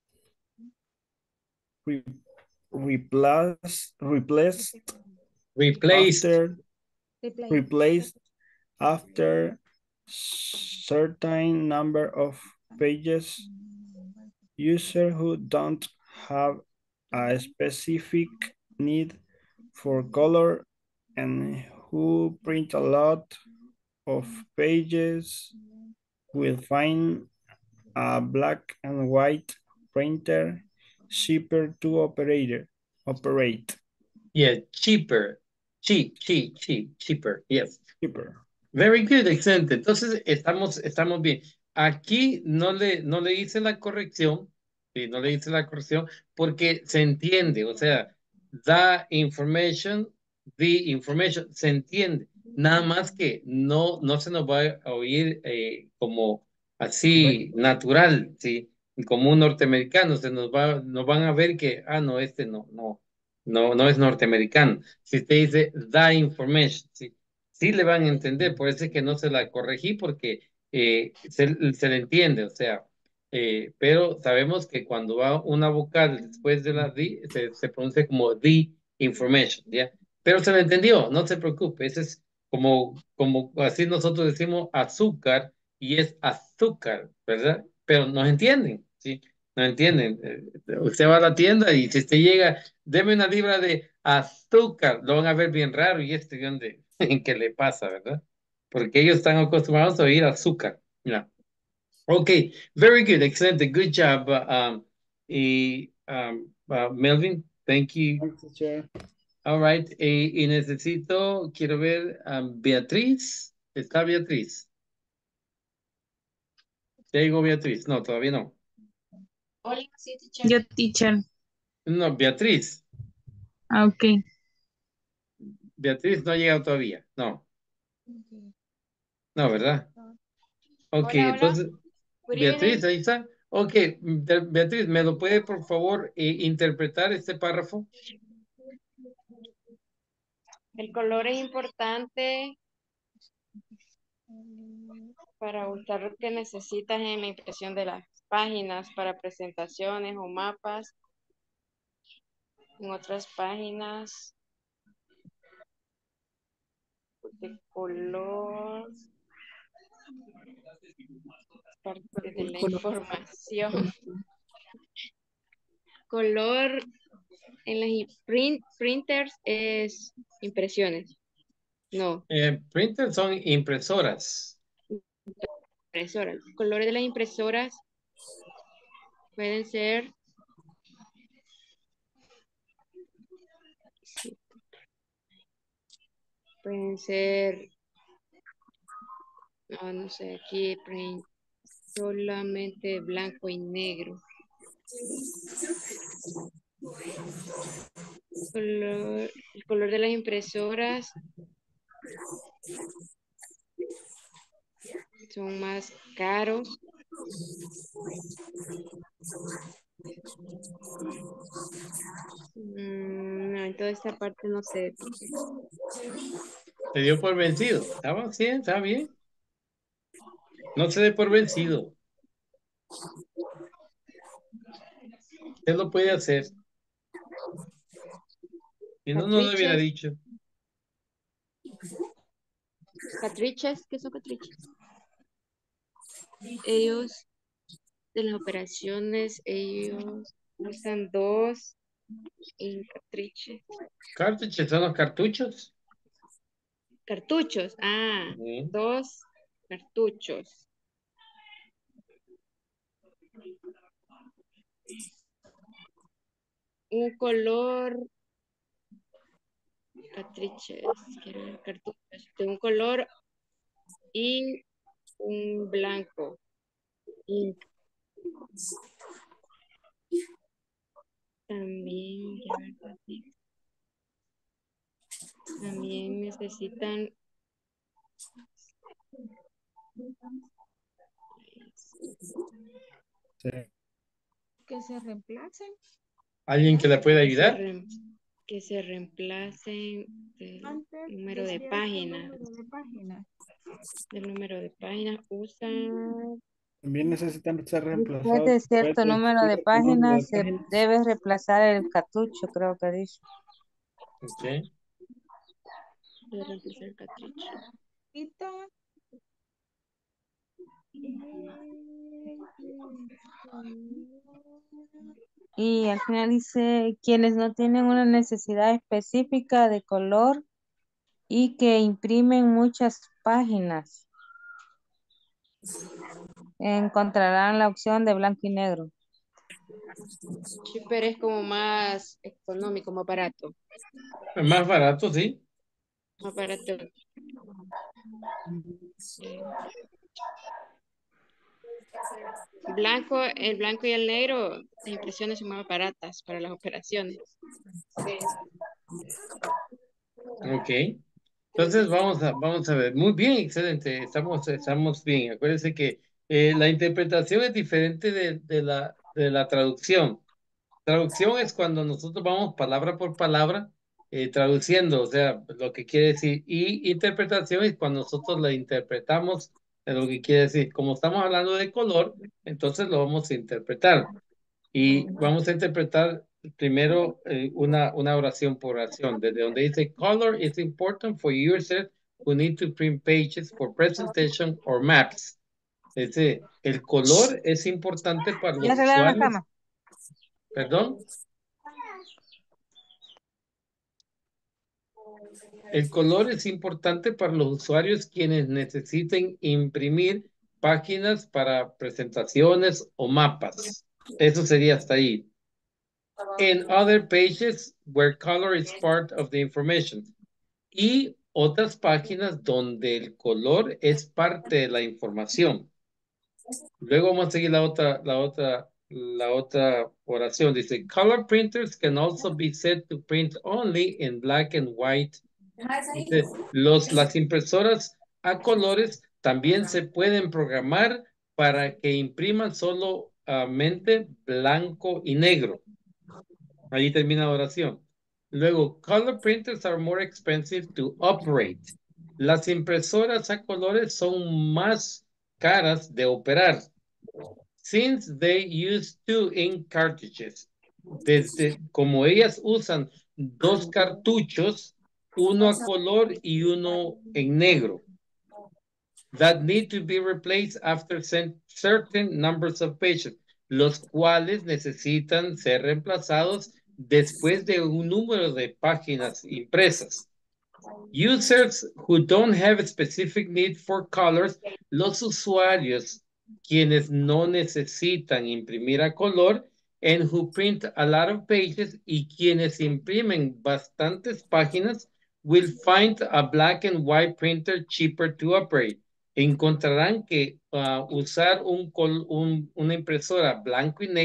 re replaced replaced Replaced. after Replay. replaced after certain number of pages. Users who don't have a specific need for color and who print a lot of pages will find a black and white printer cheaper to operate. operate. Yeah, cheaper. Cheap, cheap, cheap, cheaper. Yes. Cheaper. Very good, excelente. Entonces, estamos, estamos bien. Aquí no le, no le hice la corrección, sí, no le hice la corrección porque se entiende, o sea, the information, the information, se entiende. Nada más que no, no se nos va a oír eh, como así natural, ¿sí? Como un norteamericano, se nos va, nos van a ver que, ah, no, este no, no, no, no es norteamericano. Si usted dice the information, ¿sí? Sí le van a entender, por eso es que no se la corregí porque eh, se, se le entiende, o sea, eh, pero sabemos que cuando va una vocal después de la D, se, se pronuncia como the information, ¿ya? Pero se le entendió, no se preocupe, ese es como, como así nosotros decimos azúcar y es azúcar, ¿verdad? Pero nos entienden, ¿sí? Nos entienden. Eh, Usted va a la tienda y si usted llega, deme una libra de azúcar, lo van a ver bien raro y este, ¿de dónde? ¿En qué le pasa, verdad? Porque ellos están acostumbrados a oír azúcar. Ya. Ok, very good, excelente, good job. uh, um, y, um, uh, Melvin, thank you. Thanks, teacher. All right, eh, y necesito, quiero ver, um, Beatriz. ¿Está Beatriz? ¿Ya llegó Beatriz? No, todavía no. Hola, sí, teacher. Yo, teacher. No, Beatriz. Ah, ok. Beatriz no ha llegado todavía. No, no, ¿verdad? Ok, Hola, hola. entonces, Good Beatriz, evening. ahí está. Ok, Be- Beatriz, ¿me lo puede por favor eh, interpretar este párrafo? El color es importante para usar lo que necesitas en la impresión de las páginas para presentaciones o mapas. En otras páginas de color, parte de la información. Color en las i- print, printers es impresiones. No, Eh, printers son impresoras. impresoras. Colores de las impresoras pueden ser sí, pueden ser, no, no sé, aquí print solamente blanco y negro. Color, el color de las impresoras son más caros. Mm, no, en toda esta parte no sé. Se dio por vencido. Estaba bien, está bien. No se dé por vencido. Usted lo puede hacer. Si no, no lo hubiera Catriches. dicho. Catriches, ¿qué son catriches? Ellos, de las operaciones, ellos usan dos en catriches. Cartuchos son los cartuchos. Cartuchos, ah, Ujú. dos cartuchos. Un color, catriches, quiero ver, cartuchos, de un color y un blanco. Ink. También, quiero ver, así. También necesitan Sí. Que se reemplacen. ¿Alguien que le pueda que se, ayudar? re- que se reemplacen del Antes número de decía este páginas. número de páginas. Del número de páginas usan También necesitan ser Después reemplazados de después cierto de número de cierto número de páginas, se páginas. debe reemplazar el cartucho, creo que dice. Ok. de reemplazar el cartucho. Quita. Y al final dice, quienes no tienen una necesidad específica de color y que imprimen muchas páginas, encontrarán la opción de blanco y negro. Cheaper es como más económico, más barato. Es más barato, sí. Más barato. Eh, Blanco, el blanco y el negro, las impresiones son más baratas para las operaciones. Ok. Entonces vamos a, vamos a ver. Muy bien, excelente. Estamos, estamos bien. Acuérdense que eh, la interpretación es diferente de, de la, de la traducción. Traducción es cuando nosotros vamos palabra por palabra eh, traduciendo, o sea, lo que quiere decir. Y interpretación es cuando nosotros la interpretamos de lo que quiere decir. Como estamos hablando de color, entonces lo vamos a interpretar. Y vamos a interpretar primero eh, una, una oración por oración, desde donde dice, color is important for users who need to print pages for presentation or maps. Ese, el color es importante para ¿Ya los arreglaron la usuarios. cama? Perdón. El color es importante para los usuarios quienes necesiten imprimir páginas para presentaciones o mapas. Eso sería hasta ahí. In other pages where color is part of the information. Y otras páginas donde el color es parte de la información. Luego vamos a seguir la otra, la otra, la otra oración. Dice, color printers can also be set to print only in black and white. Dice, los, las impresoras a colores también se pueden programar para que impriman solamente blanco y negro. Ahí termina la oración. Luego, color printers are more expensive to operate. Las impresoras a colores son más caras de operar. Since they use two ink cartridges. Desde, como ellas usan dos cartuchos, uno a color y uno en negro, that need to be replaced after certain numbers of pages, los cuales necesitan ser reemplazados después de un número de páginas impresas. Users who don't have a specific need for colors, los usuarios quienes no necesitan imprimir a color, and who print a lot of pages, y quienes imprimen bastantes páginas, will find a black and white printer cheaper to operate. Encontrarán que uh, usar un, un, una impresora blanco y negro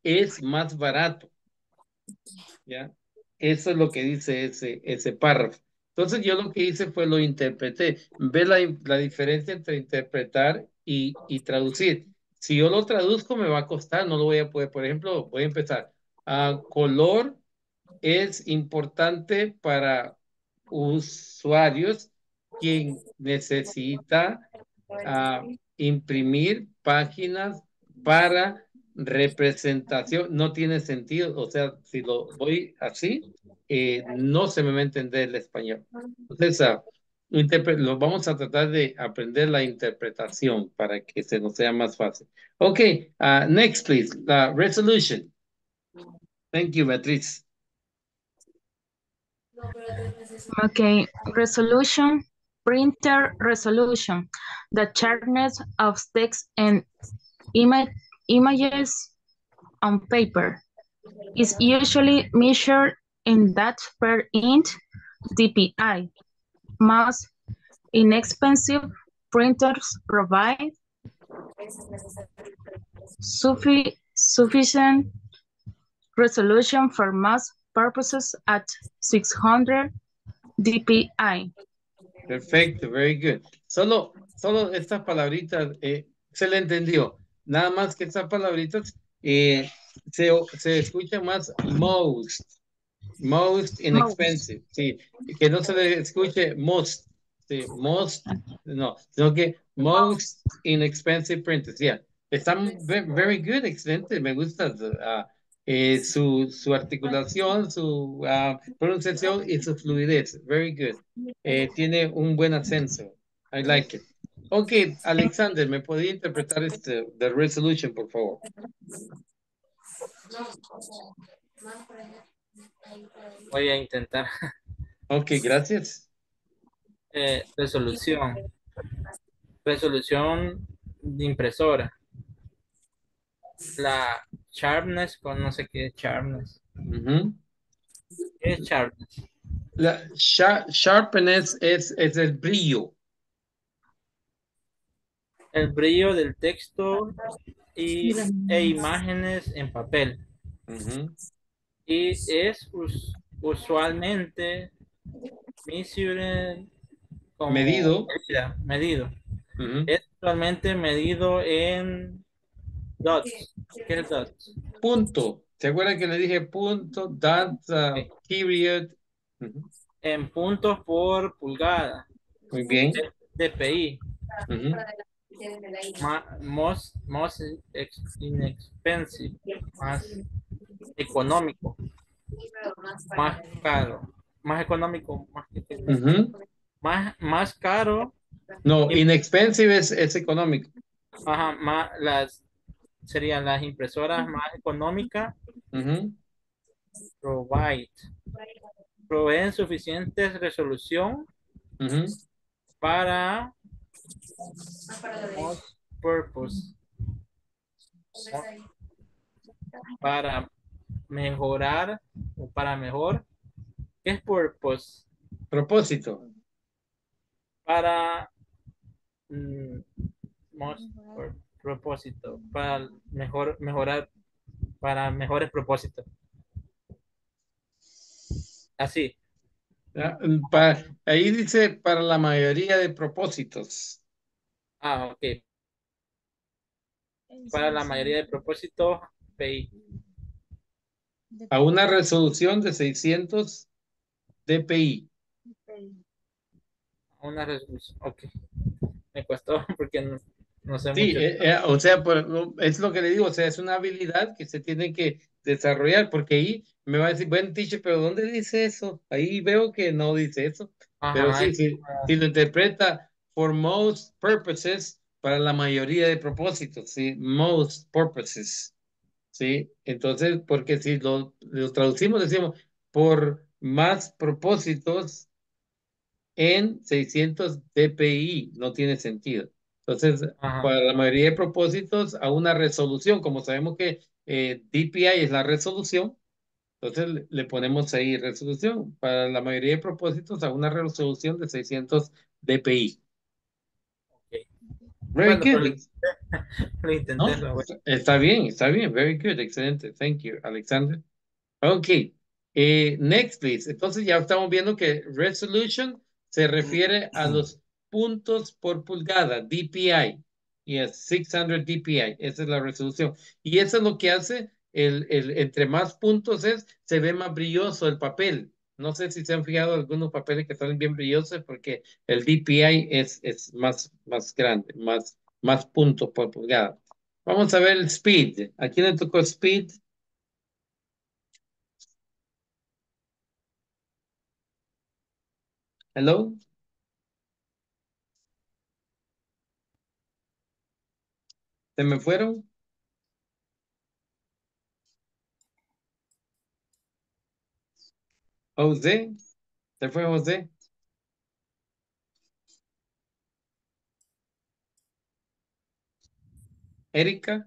es más barato. ¿Ya? Eso es lo que dice ese, ese párrafo. Entonces yo lo que hice fue lo interpreté. Ve la, la diferencia entre interpretar y, y traducir. Si yo lo traduzco me va a costar, no lo voy a poder. Por ejemplo, voy a empezar. Ah, color es importante para usuarios quien necesita ah, imprimir páginas para representación. No tiene sentido, o sea, si lo voy así, eh, no se me va a entender el español. Entonces, ah, interpre- lo vamos a tratar de aprender la interpretación para que se nos sea más fácil. Ok, ah, next please, la resolution. Thank you, Beatriz. Okay, resolution, printer resolution, the sharpness of text and ima images on paper is usually measured in that per inch D P I. Most inexpensive printers provide suffi sufficient resolution for most purposes at six hundred D P I. Perfecto, very good. Solo, solo estas palabritas eh, se le entendió. Nada más que estas palabritas eh, se, se escucha más most, most inexpensive. Sí, que no se le escuche most, sí, most, no, sino que most inexpensive printers. Yeah, están ve- very good, excelente, me gusta. ah, eh, su, su articulación, su ah, pronunciación y su fluidez. Very good. Eh, tiene un buen ascenso. I like it. Ok, Alexander, ¿me podía interpretar este, the resolution, por favor? Voy a intentar. Ok, gracias. Eh, resolución. Resolución de impresora. La sharpness, con no sé qué es sharpness. Ujú. ¿Qué es sharpness? La sha- sharpness es, es el brillo. El brillo del texto y, e imágenes en papel. Ujú. Y es us- usualmente measured como Medido. medida, medido. Ujú. Es usualmente medido en dots. ¿Qué es dots? Punto. ¿Se acuerdan que le dije punto, dot, uh, Ok. period? Ujú. En puntos por pulgada. Muy bien. D P I. Ujú. Ma- most, most ex- inexpensive. Más económico. Más caro. Más económico. Más, Ujú. más, más caro. No, inexpensive es, es económico. Ajá, más las serían las impresoras más económicas. Ujú. Provide. Proveen suficiente resolución Ujú. para most purpose. Para mejorar o para mejor. ¿Qué es purpose? Propósito. Para mm, most por- propósito. Para mejor mejorar. Para mejores propósitos. Así. Ah, pa- ahí dice para la mayoría de propósitos. Ah, ok. Para la mayoría de propósitos, P I. A una resolución de seiscientos D P I. Una resolución. Ok. Me costó porque no, no sé Sí, mucho. eh, eh, o sea, por- lo- es lo que le digo, o sea, es una habilidad que se tiene que desarrollar, porque ahí me va a decir, buen teacher, pero ¿dónde dice eso? Ahí veo que no dice eso, pero Ajá, sí, es sí, si lo interpreta for most purposes, para la mayoría de propósitos, sí, most purposes, sí, entonces, porque si lo, lo traducimos, decimos, por más propósitos en seiscientos D P I, no tiene sentido. Entonces, Ajá. para la mayoría de propósitos, a una resolución, como sabemos que eh, D P I es la resolución, entonces le, le ponemos ahí resolución. Para la mayoría de propósitos, a una resolución de seiscientos D P I. Ok. Very Bueno, pero good. Lo intenté, No, lo voy- está, está bien, está bien. Very good, excelente. Thank you, Alexander. Ok. Eh, next, please. Entonces ya estamos viendo que resolution se refiere a los puntos por pulgada, D P I. Yes, seiscientos D P I. Esa es la resolución. Y eso es lo que hace, el, el, entre más puntos es, se ve más brilloso el papel. No sé si se han fijado algunos papeles que salen bien brillosos porque el D P I es, es más, más grande, más, más puntos por pulgada. Vamos a ver el speed. ¿A quién le tocó speed? Hello. ¿Se me fueron? José. ¿Se fue José? Erika.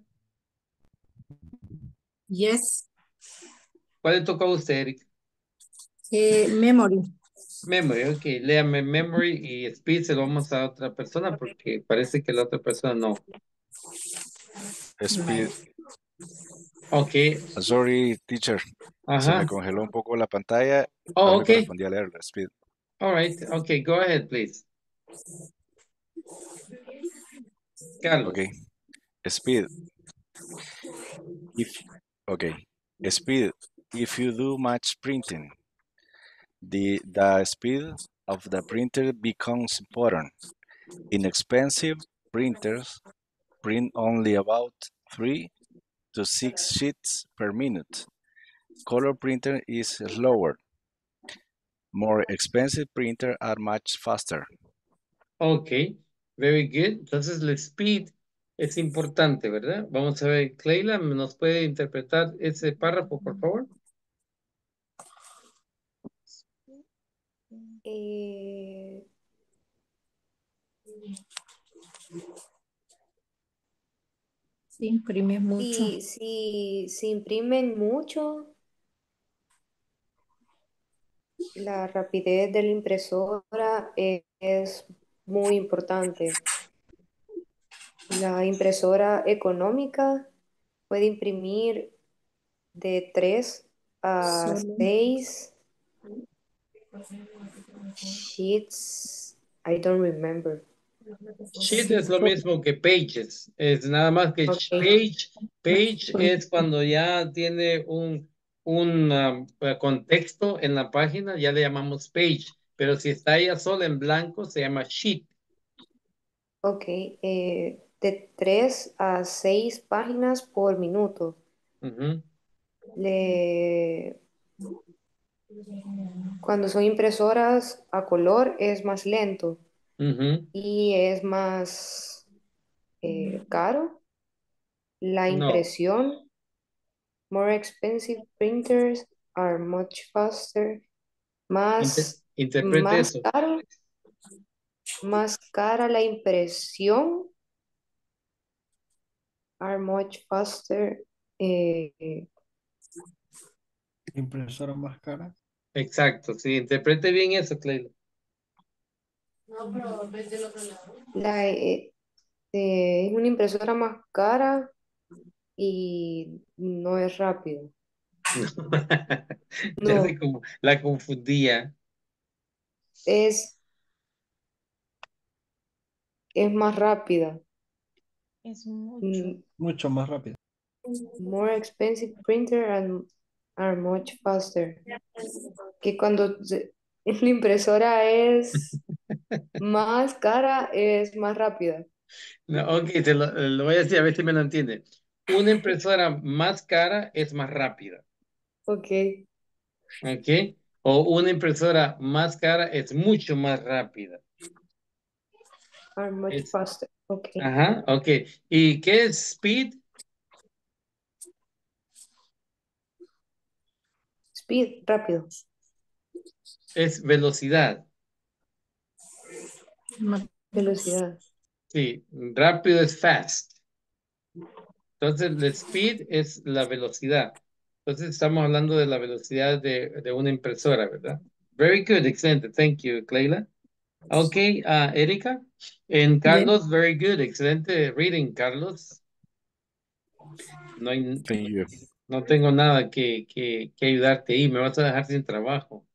Yes. ¿Cuál le tocó a usted, Erika? Eh, memory. Memory, ok. Léame memory y speed se lo vamos a otra persona porque parece que la otra persona no. Speed. Ok. Sorry, teacher. Se me Ajá. congeló un poco la pantalla. Oh, No me ok. correspondía leer la speed. All right. Okay, go ahead, please. Carlos. Okay. Speed. If okay. Speed. If you do much printing, the the speed of the printer becomes important. Inexpensive printers print only about three to six sheets per minute. Color printer is slower. More expensive printers are much faster. Ok, very good. Entonces, el speed es importante, ¿verdad? Vamos a ver, Cleila, ¿nos puede interpretar ese párrafo, por favor? Eh, Sí, imprime mucho. si, si, si imprimen mucho, la rapidez de la impresora e- es muy importante. La impresora económica puede imprimir de tres a Solo. seis sheets. I don't remember. Sheet es lo mismo que pages, es nada más que Ok. page, page es cuando ya tiene un, un um, contexto en la página, ya le llamamos page, pero si está ella sola en blanco se llama sheet. Ok, eh, de tres a seis páginas por minuto. Ujú. Le... Cuando son impresoras a color es más lento Ujú. y es más eh, caro. La No, impresión, more expensive printers are much faster. Inter- Más, interprete más eso. caro, más cara la impresión, are much faster. eh, eh, Impresora más cara. Exacto, sí, interprete bien eso, Cleila. la, eh, eh, es una impresora más cara y no es rápido. Ya No, sé cómo la confundía. es, es más rápida. Es mucho. Mm, Mucho más rápido. More expensive printer and are much faster. Que cuando se- la impresora es más cara, es más rápida. No, ok, te lo, lo voy a decir a ver si me lo entiende. Una impresora más cara es más rápida, Ok, ¿ok? O una impresora más cara es mucho más rápida. are much Es, faster. Ok. ajá, ok. ¿Y qué es speed? Speed, rápido. Es velocidad. Velocidad. Sí, rápido es fast. Entonces, el speed es la velocidad. Entonces, estamos hablando de la velocidad de, de una impresora, ¿verdad? Very good, excelente. Thank you, Cleila. Okay, uh, Erika. And Carlos, very good. Excelente reading, Carlos. No, hay, Thank you. no tengo nada que, que, que ayudarte ahí. Me vas a dejar sin trabajo.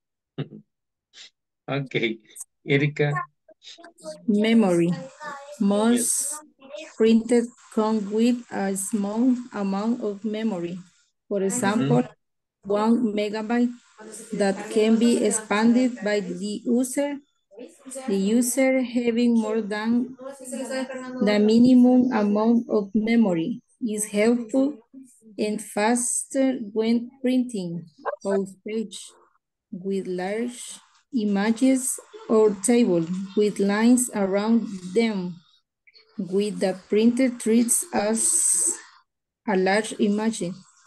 Okay, Erika. Memory. Most Yes. printed come with a small amount of memory. For example, Mhm. one megabyte that can be expanded by the user. The user having more than the minimum amount of memory is helpful and faster when printing out page with large images or table with lines around them with the printer treats as a large image.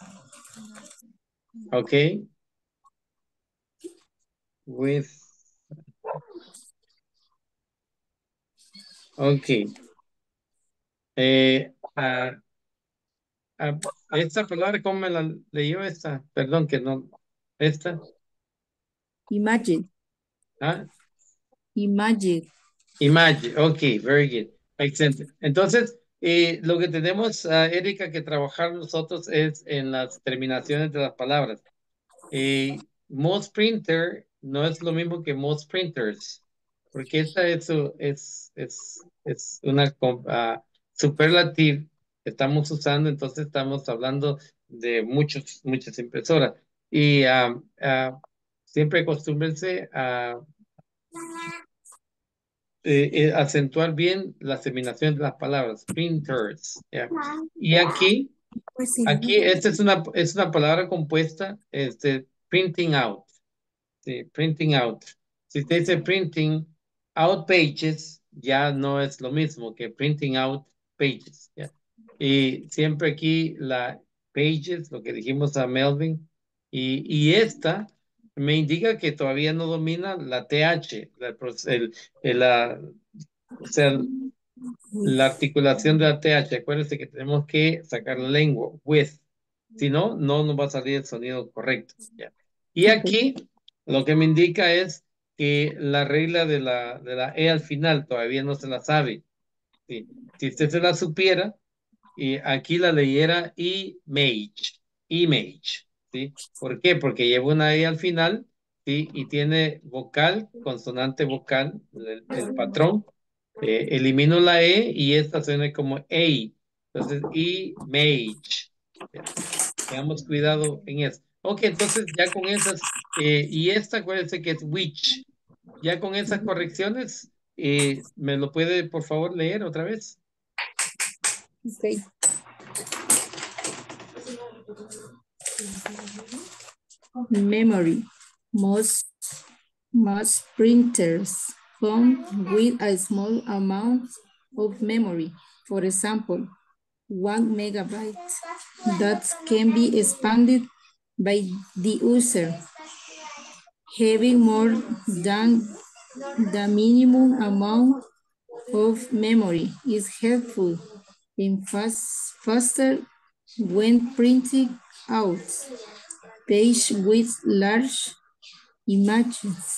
Okay. With. Okay. Eh, ah, ah, esta palabra, ¿cómo me la leyó esta? Perdón que no. Esta. Imagine. Ah, Imagine. Imagine. Ok, very good. Excelente. Entonces, eh, lo que tenemos, ah, Erika, que trabajar nosotros es en las terminaciones de las palabras. Eh, most printer no es lo mismo que most printers, porque esta es, su- es, es, es una com- ah, superlative que estamos usando, entonces estamos hablando de muchos, muchas impresoras. Y ah, ah, siempre acostúmbrense a eh, eh, acentuar bien las terminaciones de las palabras, printers. ¿Ya? Y aquí, aquí, esta es una, es una palabra compuesta, este, printing out. Sí, printing out. Si usted dice printing out pages, ya no es lo mismo que printing out pages. ¿Ya? Y siempre aquí la pages, lo que dijimos a Melvin, y, y esta me indica que todavía no domina la T H, la, el, el, la, o sea, la articulación de la T H. Acuérdense que tenemos que sacar la lengua, with. Si no, no nos va a salir el sonido correcto. ¿Ya? Y aquí lo que me indica es que la regla de la, de la E al final todavía no se la sabe. ¿Sí? Si usted se la supiera, y aquí la leyera image, image, ¿sí? ¿Por qué? Porque lleva una E al final, ¿sí? Y tiene vocal, consonante vocal, el, el patrón. Eh, elimino la E y esta suena como A. Entonces, image. Ya. Tengamos cuidado en eso. Ok, entonces ya con esas, eh, y esta, acuérdense que es which. Ya con esas correcciones, eh, ¿me lo puede por favor leer otra vez? Okay. Memory. Most, most printers come with a small amount of memory. For example, one megabyte that can be expanded by the user, having more than the minimum amount of memory is helpful and fast, faster when printing out page with large images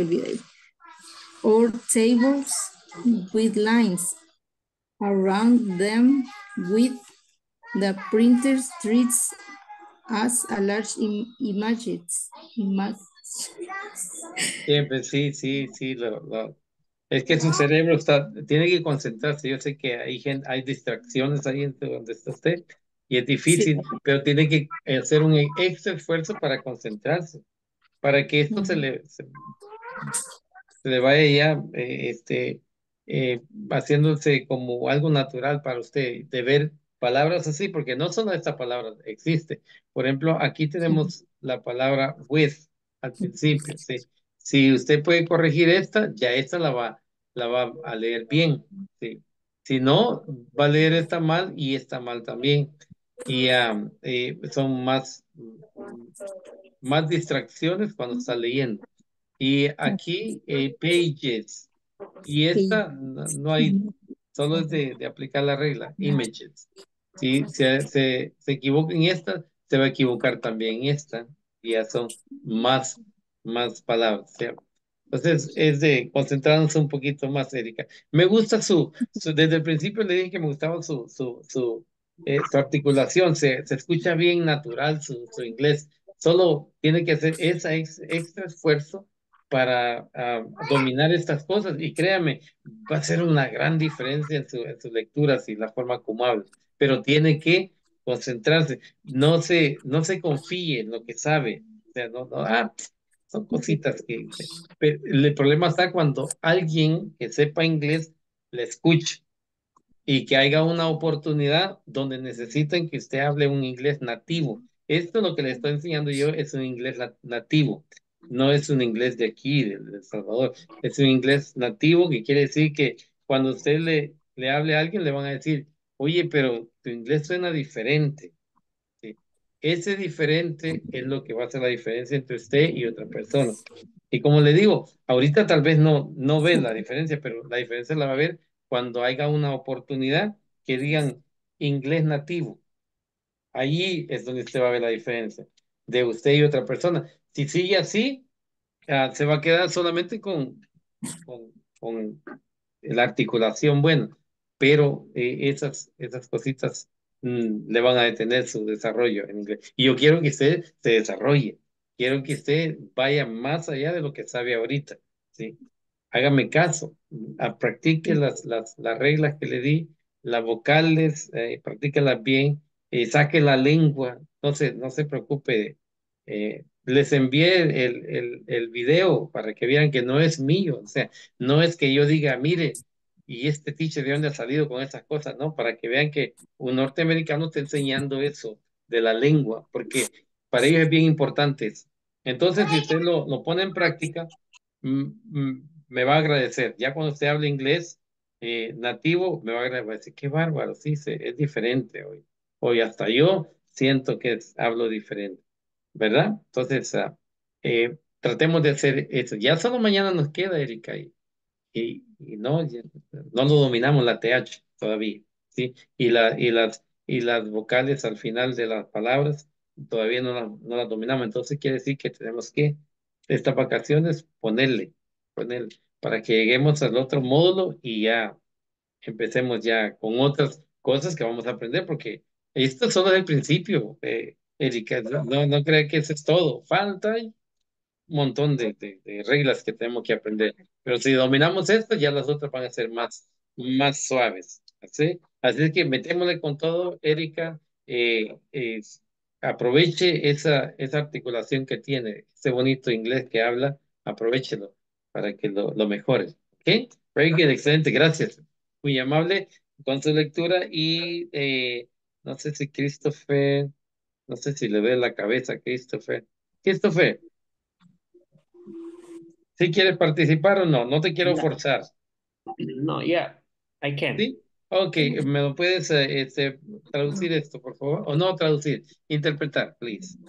or tables with lines around them with the printer treats as a large im images. Image. Siempre, sí, sí, sí, lo, lo- es que su cerebro está, tiene que concentrarse. Yo sé que hay gente, hay distracciones ahí en donde está usted y es Sí. difícil, pero tiene que hacer un extra esfuerzo para concentrarse, para que esto se le, se, se le vaya ya, eh, este, eh, haciéndose como algo natural para usted, de ver palabras así, porque no solo esta palabra existe. Por ejemplo, aquí tenemos la palabra with al principio, ¿sí? Si usted puede corregir esta, ya esta la va, la va a leer bien, ¿sí? Si no, va a leer esta mal y esta mal también. Y ah, eh, son más, más distracciones cuando está leyendo. Y aquí, eh, pages. Y esta no, no hay, solo es de, de aplicar la regla, images. Si se, se, se equivoca en esta, se va a equivocar también en esta. Y ya son más, más palabras. ¿Sí? Entonces es de concentrarnos un poquito más, Erika. Me gusta su, su desde el principio le dije que me gustaba su, su, su, eh, su articulación, se, se escucha bien natural su, su inglés. Solo tiene que hacer ese ex- extra esfuerzo para ah, dominar estas cosas y créame, va a ser una gran diferencia en su, en sus lecturas y la forma como habla, pero tiene que concentrarse, no se, no se confíe en lo que sabe. O sea, no, no, ah, son cositas que... Pe- El problema está cuando alguien que sepa inglés le escuche y que haya una oportunidad donde necesiten que usted hable un inglés nativo. Esto lo que le estoy enseñando yo es un inglés la- nativo, no es un inglés de aquí, de, de El Salvador. Es un inglés nativo que quiere decir que cuando usted le, le hable a alguien le van a decir, oye, pero tu inglés suena diferente. Sí. Ese diferente es lo que va a hacer la diferencia entre usted y otra persona. Y como le digo, ahorita tal vez no, no ve la diferencia, pero la diferencia la va a ver cuando haya una oportunidad que digan inglés nativo. Ahí es donde usted va a ver la diferencia de usted y otra persona. Si sigue así, ah, se va a quedar solamente con, con, con la articulación buena, pero eh, esas, esas cositas mm, le van a detener su desarrollo en inglés. Y yo quiero que usted se desarrolle, quiero que usted vaya más allá de lo que sabe ahorita, ¿sí? Hágame caso, a, practique las, las, las reglas que le di, las vocales, eh, practíquelas bien, eh, saque la lengua, no se, no se preocupe. eh, les envié el, el, el video para que vean que no es mío, o sea, no es que yo diga, mire, y este teacher de dónde ha salido con esas cosas, ¿no? Para que vean que un norteamericano está enseñando eso de la lengua, porque para ellos es bien importante eso. Entonces, si usted lo, lo pone en práctica, mm, mm, me va a agradecer. Ya cuando usted hable inglés eh, nativo, me va a agradecer. Va a decir, qué bárbaro, sí, se- es diferente hoy. Hoy hasta yo siento que es- hablo diferente, ¿verdad? Entonces, ah, eh, tratemos de hacer eso. Ya solo mañana nos queda, Erika, y, y, y no, ya- no lo dominamos la T H todavía, ¿sí? Y, la, y, las, y las vocales al final de las palabras todavía no, la- no las dominamos. Entonces quiere decir que tenemos que, estas vacaciones, ponerle, ponerle, para que lleguemos al otro módulo y ya empecemos ya con otras cosas que vamos a aprender, porque esto solo es el principio, eh, Erika, no, no, no crea que eso es todo. Falta montón de, de- de reglas que tenemos que aprender. Pero si dominamos esto, ya las otras van a ser más, más suaves. ¿Sí? Así que metémosle con todo, Erika. eh, eh, aproveche esa, esa articulación que tiene, ese bonito inglés que habla, aprovéchelo para que lo, lo mejore. ¿Ok? Very good, excelente, gracias. Muy amable con su lectura y eh, no sé si Christopher, no sé si le ve la cabeza a Christopher. Christopher. Si quieres participar o no, no te quiero No, forzar. no, yeah, I can. ¿Sí? Ok, ¿me lo puedes eh, este, traducir esto, por favor? O no traducir, interpretar, please.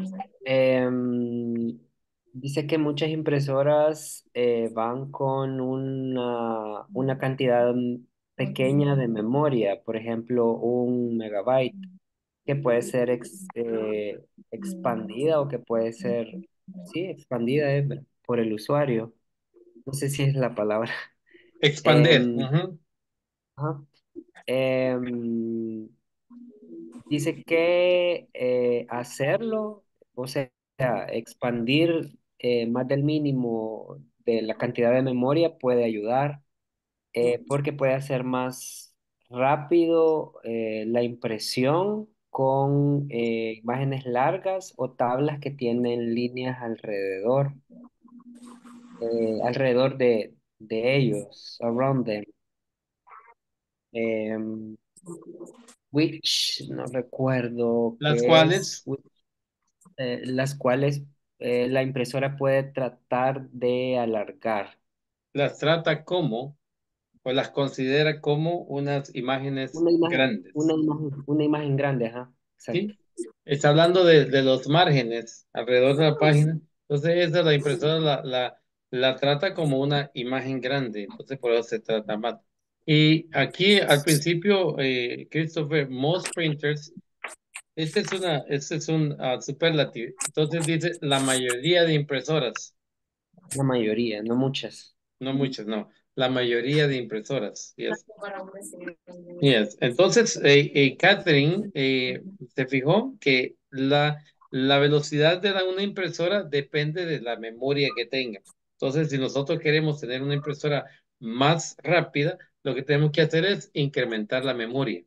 Em, dice que muchas impresoras eh, van con una, una cantidad pequeña de memoria, por ejemplo, un megabyte, que puede ser ex- eh, expandida o que puede ser, sí, expandida eh, por el usuario. No sé si es la palabra. Expander. Em, Ujú. ajá. Em, Dice que eh, hacerlo, o sea, expandir eh, más del mínimo de la cantidad de memoria puede ayudar eh, porque puede hacer más rápido eh, la impresión con eh, imágenes largas o tablas que tienen líneas alrededor, eh, alrededor de, de ellos, around them. Em, which no recuerdo Las qué es. cuales Eh, las cuales eh, la impresora puede tratar de alargar. las trata como, o las considera como unas imágenes Una imagen, una grandes. imagen, una imagen grande, ajá, exacto. ¿Sí? Está hablando de, de los márgenes alrededor de la página. Entonces, esa la impresora la, la, la trata como una imagen grande. Entonces, por eso se trata más. Y aquí al principio, eh, Christopher, most printers, este es, una, este es un ah, superlativo. Entonces dice la mayoría de impresoras. La mayoría, no muchas. No muchas, no. La mayoría de impresoras. Yes. Yes. Entonces, eh, eh, Catherine eh, se fijó que la, la velocidad de la- una impresora depende de la memoria que tenga. Entonces, si nosotros queremos tener una impresora más rápida, lo que tenemos que hacer es incrementar la memoria.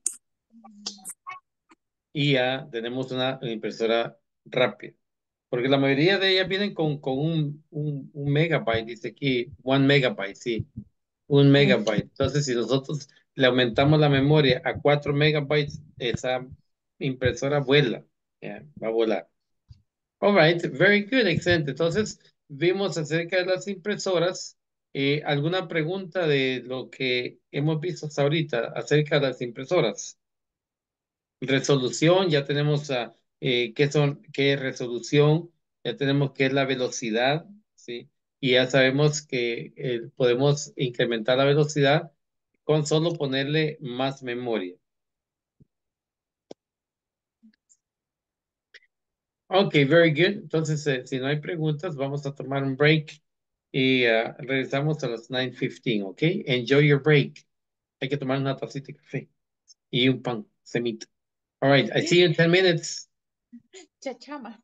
Y ya tenemos una impresora rápida. Porque la mayoría de ellas vienen con, con un, un, un megabyte, dice aquí, one megabyte, sí, un megabyte. Entonces, si nosotros le aumentamos la memoria a cuatro megabytes, esa impresora vuela, ya, va a volar. All right, very good, excelente. Entonces, vimos acerca de las impresoras. Eh, ¿alguna pregunta de lo que hemos visto hasta ahorita acerca de las impresoras? Resolución, ya tenemos a, eh, qué son, qué es resolución, ya tenemos qué es la velocidad, ¿sí? Y ya sabemos que eh, podemos incrementar la velocidad con solo ponerle más memoria. Ok, very good. Entonces, eh, si no hay preguntas, vamos a tomar un break y ah, regresamos a las nueve quince, ¿ok? Enjoy your break. Hay que tomar una tacita de café y un pan, semita. All right, I see you in ten minutes. Chachama.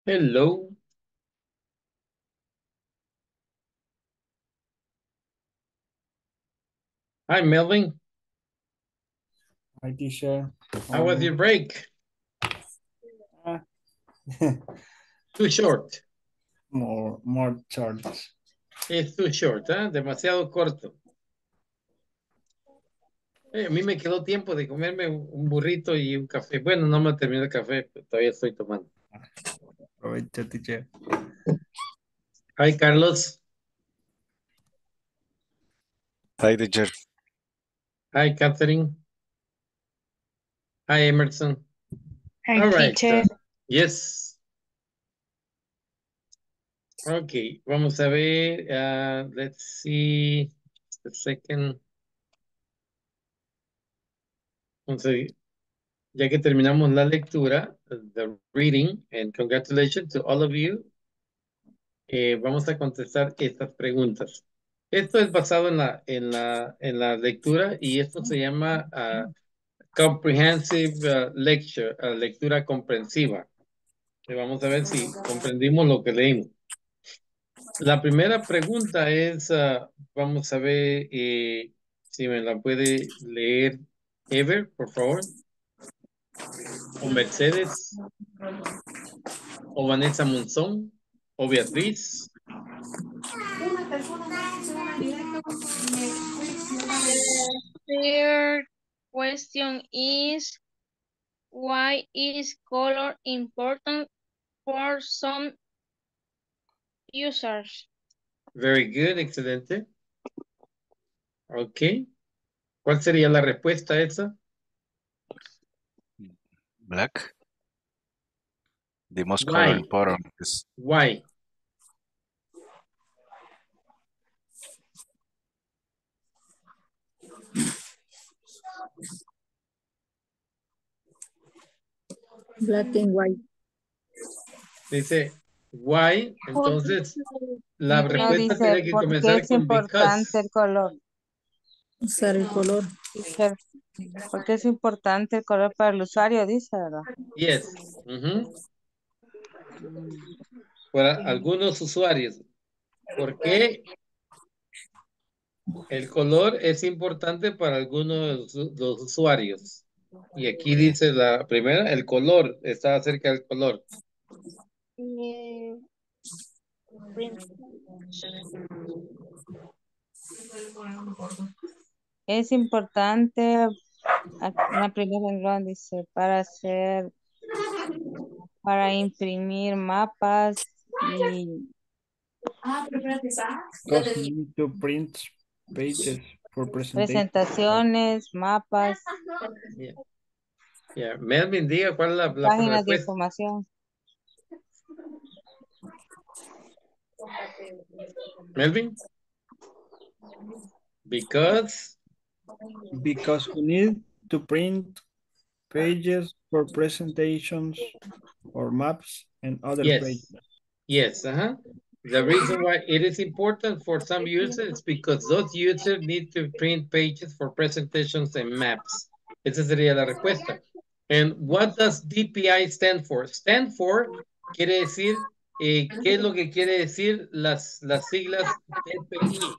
Hello. Hi, Melvin. Hi, teacher. How was your break? Ah. Too short. More, more short. It's too short, ¿eh? Demasiado corto. Eh, a mí me quedó tiempo de comerme un un burrito y un café. Bueno, no me terminé el café, pero todavía estoy tomando. Aprovecha, teacher. Hi, Carlos. Hi, teacher. Hi, Catherine. Hi, Emerson. Hi, All right. teacher. uh, yes. Ok, vamos a ver. uh, let's see. Just a second. Entonces, ya que terminamos la lectura, the reading, and congratulations to all of you. Eh, vamos a contestar estas preguntas. Esto es basado en la, en la, en la lectura y esto se llama uh, Comprehensive uh, Lecture, uh, lectura comprensiva. Y vamos a ver si comprendimos lo que leímos. La primera pregunta es, uh, vamos a ver eh, si me la puede leer Ever, por favor. O Mercedes, o Vanessa Monzón, o Beatriz. Third question is, why is color important for some users? Very good, excelente. Ok. ¿Cuál sería la respuesta a esa? Black. The most Why? color important is Why? Black and white. Dice why, entonces la No, respuesta dice, tiene que ¿por qué comenzar es con importante because. el color? Usar el color. Teacher, ¿por qué es importante el color para el usuario? Dice, ¿verdad? Yes. Ujú. Para algunos usuarios. ¿Por qué el color es importante para algunos de los usuarios? Y aquí dice la primera, el color, está acerca del color. Eh, print. Es importante, aquí en la primera renglón dice, para hacer, para imprimir mapas y Because we need to print pages for presentation. presentaciones, mapas, Yeah. Yeah. Melvin, diga cuál es la, la páginas de respuesta. información. Melvin. Because. Because we need to print pages for presentations or maps and other Yes. pages. Yes, uh-huh. The reason why it is important for some users is because those users need to print pages for presentations and maps. Esa sería la respuesta. And what does D P I stand for? Stand for quiere decir, eh, ¿qué es lo que quiere decir las, las siglas D P I?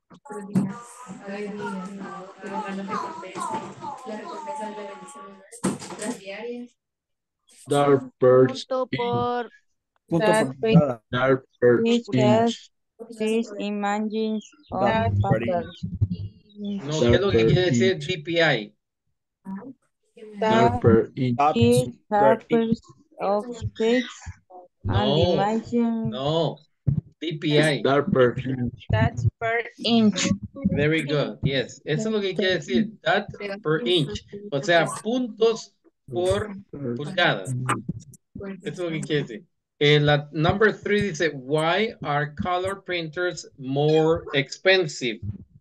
Dark birds Punto por Punto That por cada. dark birds which inch. has these images of Dark per patterns. No, ¿qué es lo que Dark quiere per decir inch. D P I? That Dark per inch. Dots is per inch. sharpers of sticks and No, imagine no, D P I. Dark per inch. That's per inch. Very good, yes. Eso es lo que quiere decir, that per inch. O sea, puntos por pulgada. Eso es lo que quiere decir. Eh, la number three dice, why are color printers more expensive?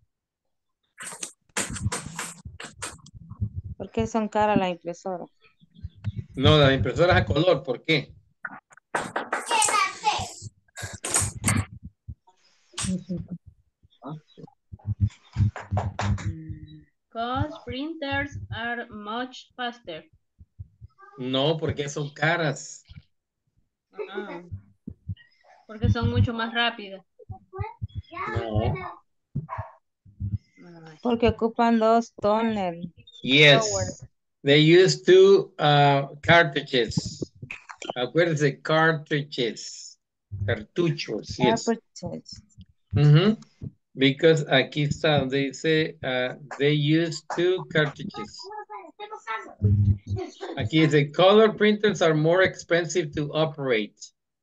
¿Por qué son caras las impresoras? No, las impresoras a color, ¿por qué? Because printers are much faster. No, porque son caras. Ah, porque son mucho más rápidas. No. Porque ocupan dos toners. Yes. They use two uh, cartridges. Acuérdense, cartridges. Cartuchos, yes. Cartridges. Mhm. Because aquí está donde dice uh, they use two cartridges. Aquí dice color printers are more expensive to operate.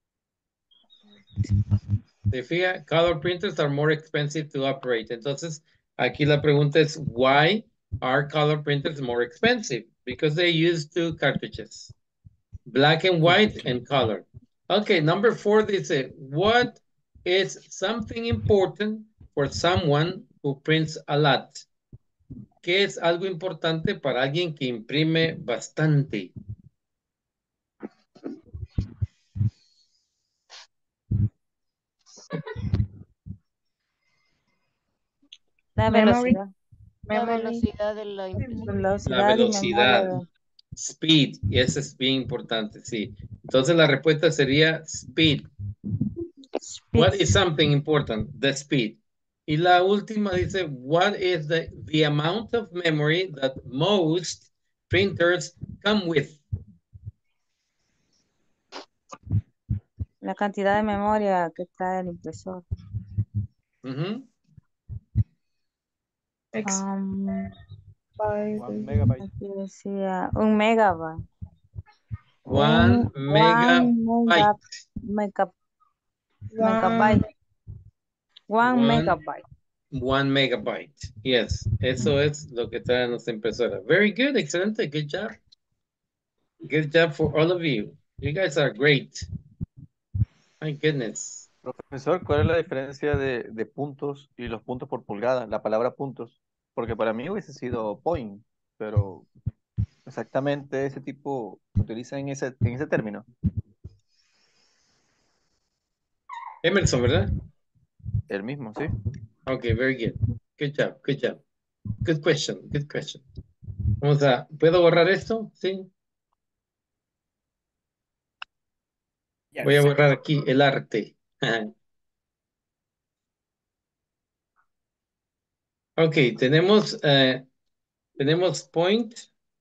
¿Se fija? Color printers are more expensive to operate. Entonces, aquí la pregunta es why are color printers more expensive? Because they use two cartridges. Black and white and color. Okay, number four dice, what is something important for someone who prints a lot? ¿Qué es algo importante para alguien que imprime bastante? La Memory. velocidad. La Memory. velocidad de la impresión. Velocidad La y memoria. velocidad. Speed, y eso es bien importante, sí. Entonces la respuesta sería speed. What is something important? The speed. Y la última dice, what is the, the amount of memory that most printers come with? La cantidad de memoria que trae el impresor. Mhm. Um, One megabyte. aquí decía un megabyte. One Un, one megabyte. mega, mega, One. megabyte. One, One megabyte. One megabyte. Yes, eso es lo que traen las impresoras. Very good, excelente, good job. Good job for all of you. You guys are great. My goodness. Profesor, ¿cuál es la diferencia de, de puntos y los puntos por pulgada? La palabra puntos. Porque para mí hubiese sido point, pero exactamente ese tipo se utiliza en ese, en ese término. Emerson, ¿verdad? El mismo, sí. Okay, very good. Good job, good job. Good question, good question. Vamos a, ¿puedo borrar esto? Sí. Voy a borrar aquí el arte. Ok, tenemos, eh, tenemos point.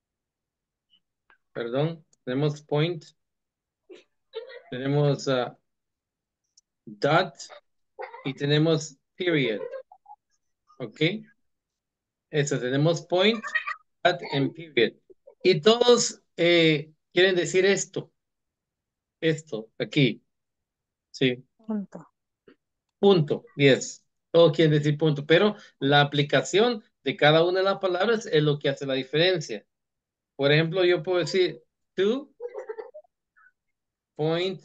Perdón, tenemos point. Tenemos uh, dot y tenemos period. Ok. Eso, tenemos point, dot and period. Y todos eh, quieren decir esto. Esto, aquí. Sí. Punto. Punto, yes. Todos quieren decir punto, pero la aplicación de cada una de las palabras es lo que hace la diferencia. Por ejemplo, yo puedo decir two point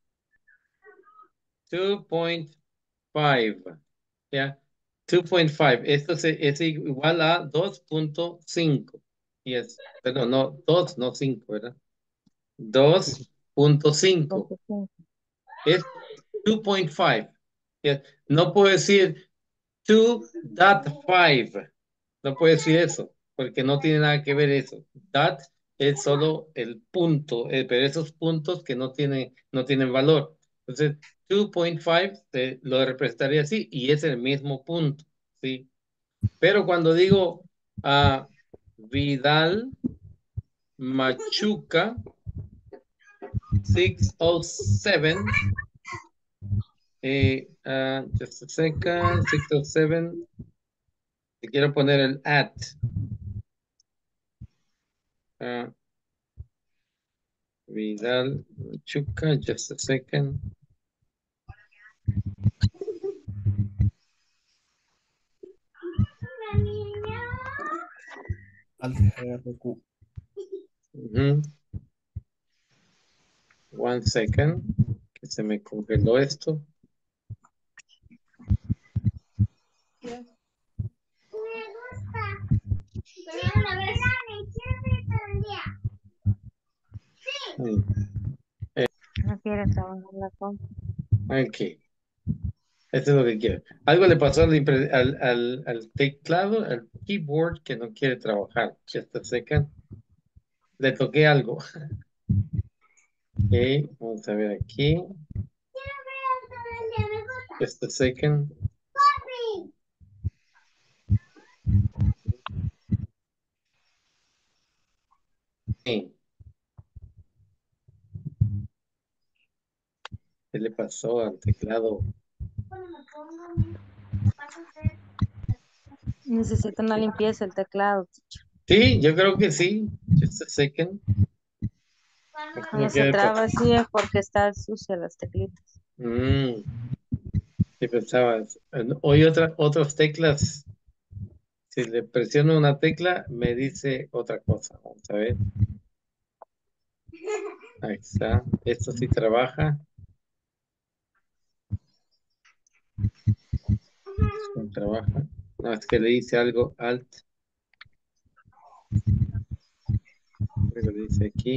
two point five. ¿Ya? two point five. Esto es, es igual a dos punto cinco. Yes. Perdón, no, dos, no cinco, ¿verdad? dos punto cinco. Es two point five. Yes. No puedo decir two point five. No puedo decir eso, porque no tiene nada que ver eso. That es solo el punto, eh, pero esos puntos que no tienen, no tienen valor. Entonces, two point five eh, lo representaría así y es el mismo punto, ¿sí? Pero cuando digo uh, Vidal Machuca six oh seven, eh, uh, just a second, six oh seven, te quiero poner el at. Uh, Vidal Machuca, just a second. Uh-huh. One second, que se me congeló esto. Mm. Eh, No quiere trabajar la compra. ok. Esto es lo que quiero. Algo le pasó al, impre- al, al, al teclado, al keyboard que no quiere trabajar. Just a second. Le toqué algo. Ok, vamos a ver aquí. Just a second. Sí, ¿qué le pasó al teclado? Necesita una limpieza el teclado. Sí, yo creo que sí. Just a second. Cuando ¿Cómo se queda? traba así es porque está sucia las teclitas. Mm, ¿qué pensabas? Hoy otra, otras teclas. Si le presiono una tecla, me dice otra cosa. Vamos a ver. Ahí está. Esto sí trabaja. No trabaja. No, es que le dice algo alt. Luego le dice aquí.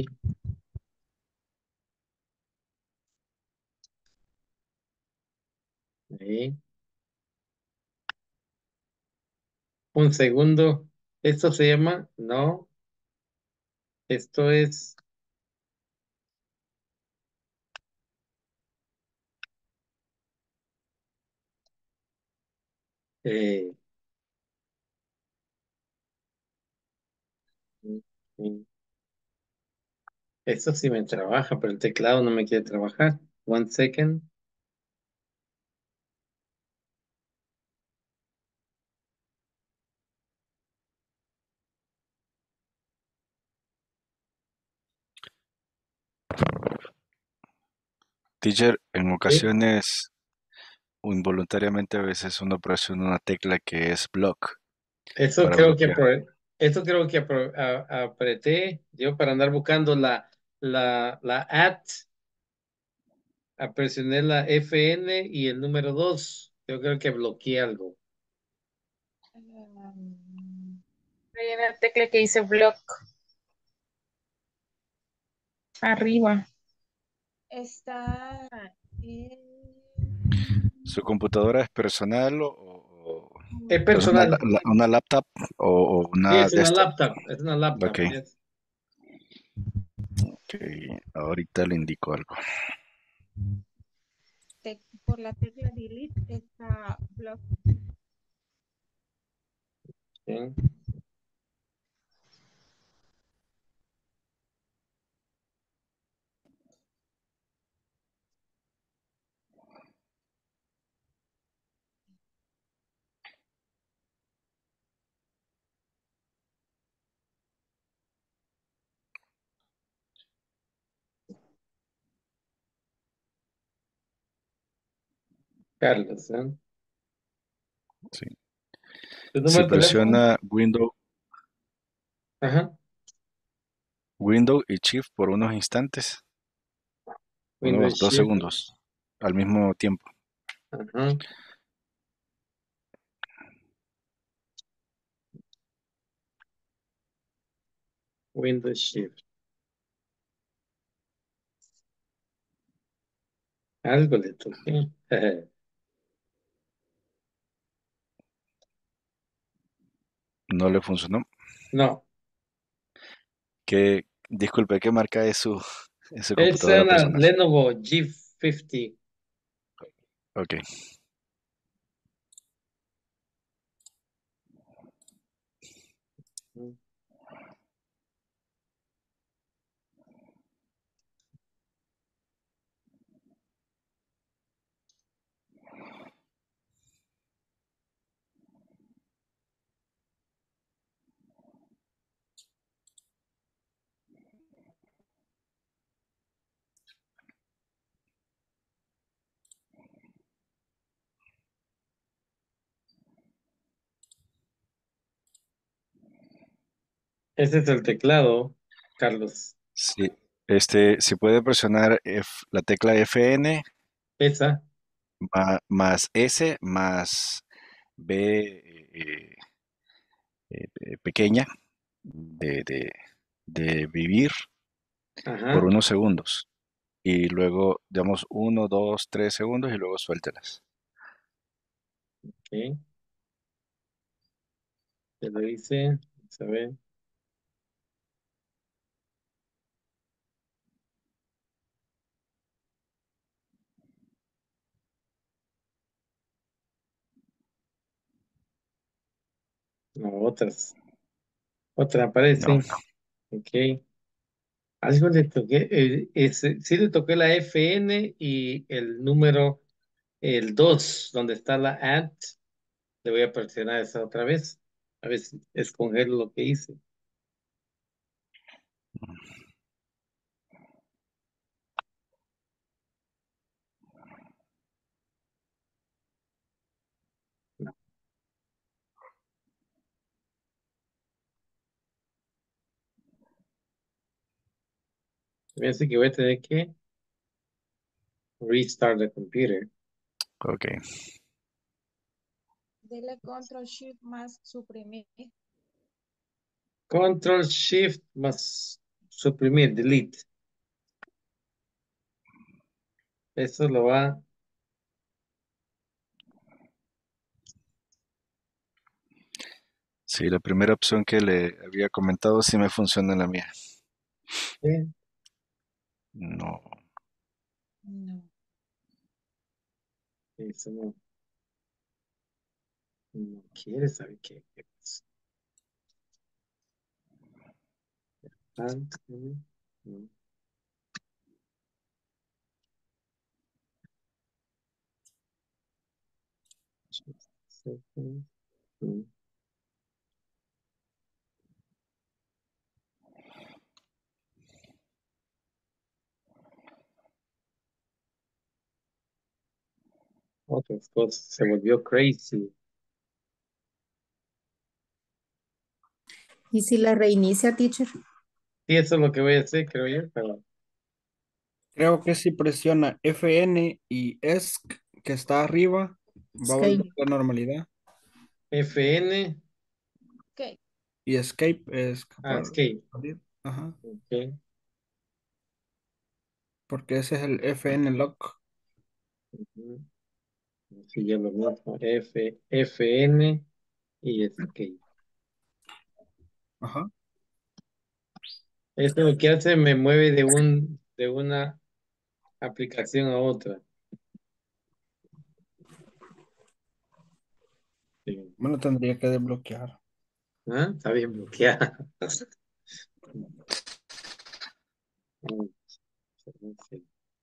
Ahí. Un segundo. Esto se llama, no, esto es, eh, mm, esto sí me trabaja, pero el teclado no me quiere trabajar. One second. Teacher, en Sí. ocasiones, o involuntariamente a veces uno presiona una tecla que es block Eso para creo que, bloquear. apro- eso creo que apro- a- apreté yo para andar buscando la, la, la at, a presioné la F N y el número dos. Yo creo que bloqueé algo. Hay una tecla que dice block arriba. Está en... ¿Su computadora es personal o, o- Es es una, personal. la- una laptop o, o Sí, una es una desktop? laptop. Es una laptop. Ok, Yes. ok, ahorita le indico algo. te- por la tecla delete está block. Sí. Carlos, ¿eh? Sí. ¿Tu Si número de teléfono? presiona Windows, Ajá. Windows y Shift por unos instantes, unos Windows dos Shift. segundos al mismo tiempo. Ajá. Windows Shift. Algo le toqué. No le funcionó. No, ¿Qué, disculpe, ¿qué marca es su, es su es computadora una personal? Lenovo G cincuenta. Ok. Ese es el teclado, Carlos. Sí. Este, si puede presionar F- la tecla F N Esa. ma- más S más B eh, eh, eh, pequeña de, de, de vivir por Ajá. unos segundos. Y luego, digamos, uno, dos, tres segundos y luego suéltelas. Ok. Ya lo hice. Vamos a ver. No, otras. Otra aparece. No. Ok. Algo le toqué. eh, ese- sí le toqué la F N y el número, el dos donde está la at. Le voy a presionar esa otra vez. A ver si escoger lo que hice. No. Me hace que voy a tener que restart the computer. Ok. Dele control shift más suprimir. Control Shift más suprimir, delete. Eso lo va. Sí, la primera opción que le había comentado sí me funciona en la mía. ¿eh? No. No. Eso no. No quiere saber qué. qué pasa. And, mm, mm. Just a second. Mm. Otras cosas. Se volvió crazy. ¿Y si la reinicia, teacher? Sí, eso es lo que voy a hacer, creo yo, pero Creo que si presiona F N y ESC que está arriba, va a volver Escape. a la normalidad. F N, Ok. Y escape es ah, escapar. escape. salir. Ajá. Ok. Porque ese es el F N lock. Ujú. Sí, ya lo mismo. F, F N y escape. Ajá. Esto lo que hace me mueve de un, de una aplicación a otra. Sí. Me lo tendría que desbloquear. ¿Ah? Está bien bloqueada. Mm, sí.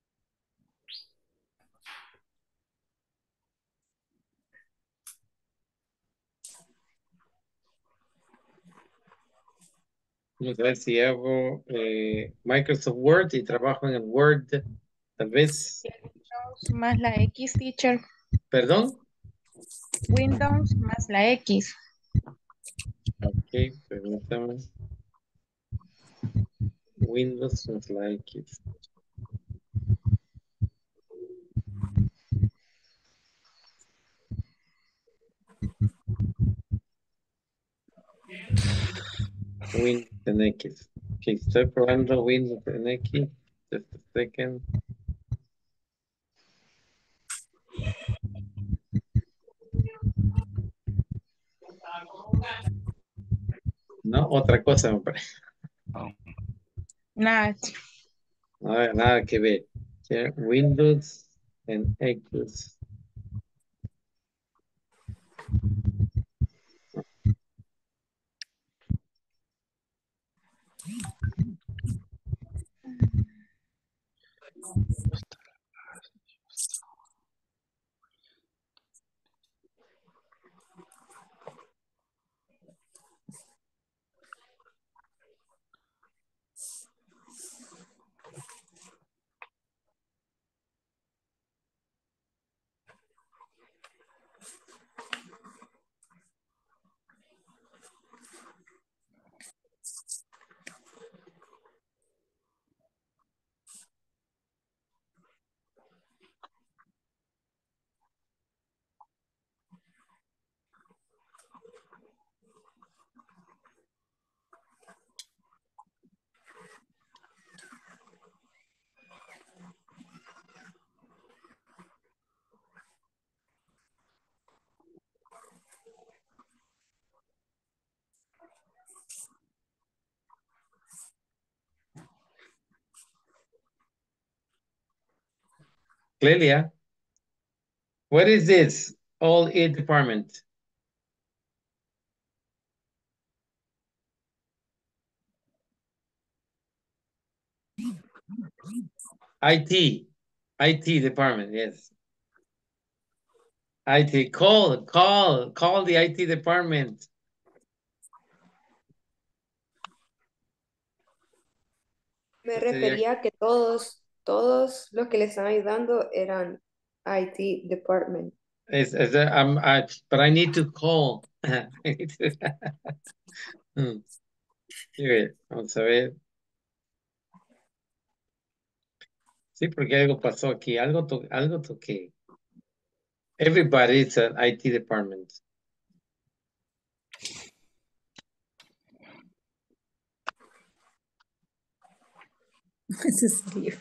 Vamos a ver si hago eh, Microsoft Word y trabajo en el Word, tal vez. Windows más la X, teacher. ¿Perdón? Windows más la X. Ok, permítame. Windows más la X. Windows en X. Ok, estoy probando Windows en X. Just a second. No, otra cosa me parece. Nada. Nada, nada que ver. Ya, Windows en X. Clelia, what is this? All E department. I T. I T department, yes. I T, call, call, call the I T department. Me Sería- refería a que todos, todos los que le están ayudando eran I T department. Is, is there, um, I, but I need to call. I need to- Hmm. Here, vamos a ver. Sí, porque algo pasó aquí, algo, to, algo toqué. Everybody is an I T department. Eso es serio.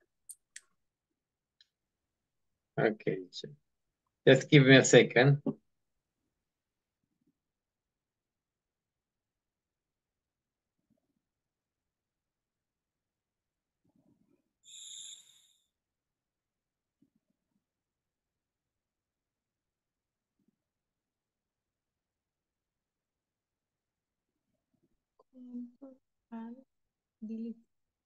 Okay, just give me a second. Control Alt Delete.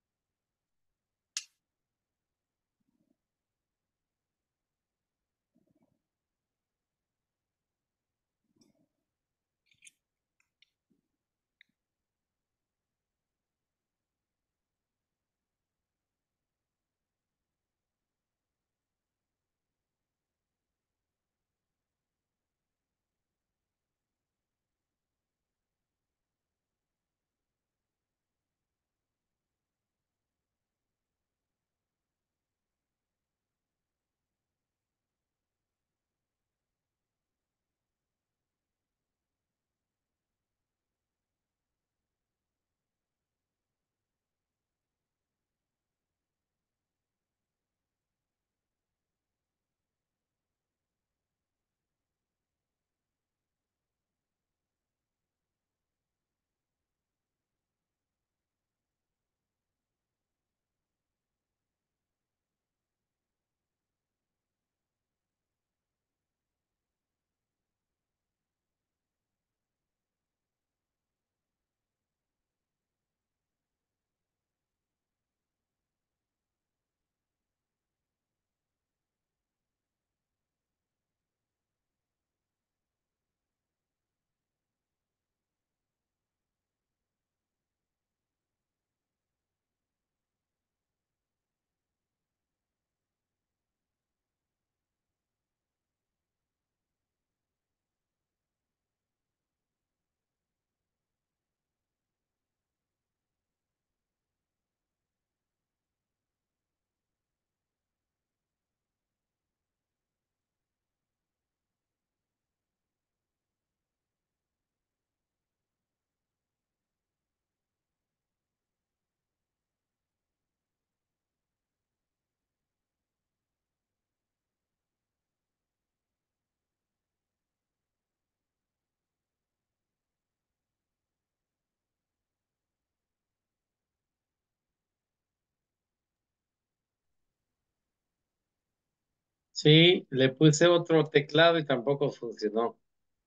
Sí, le puse otro teclado y tampoco funcionó.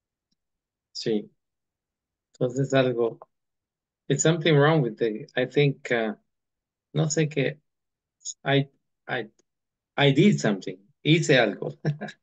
Sí, entonces algo. It's something wrong with the, I think, uh, no sé qué. I, I, I did something. Hice algo.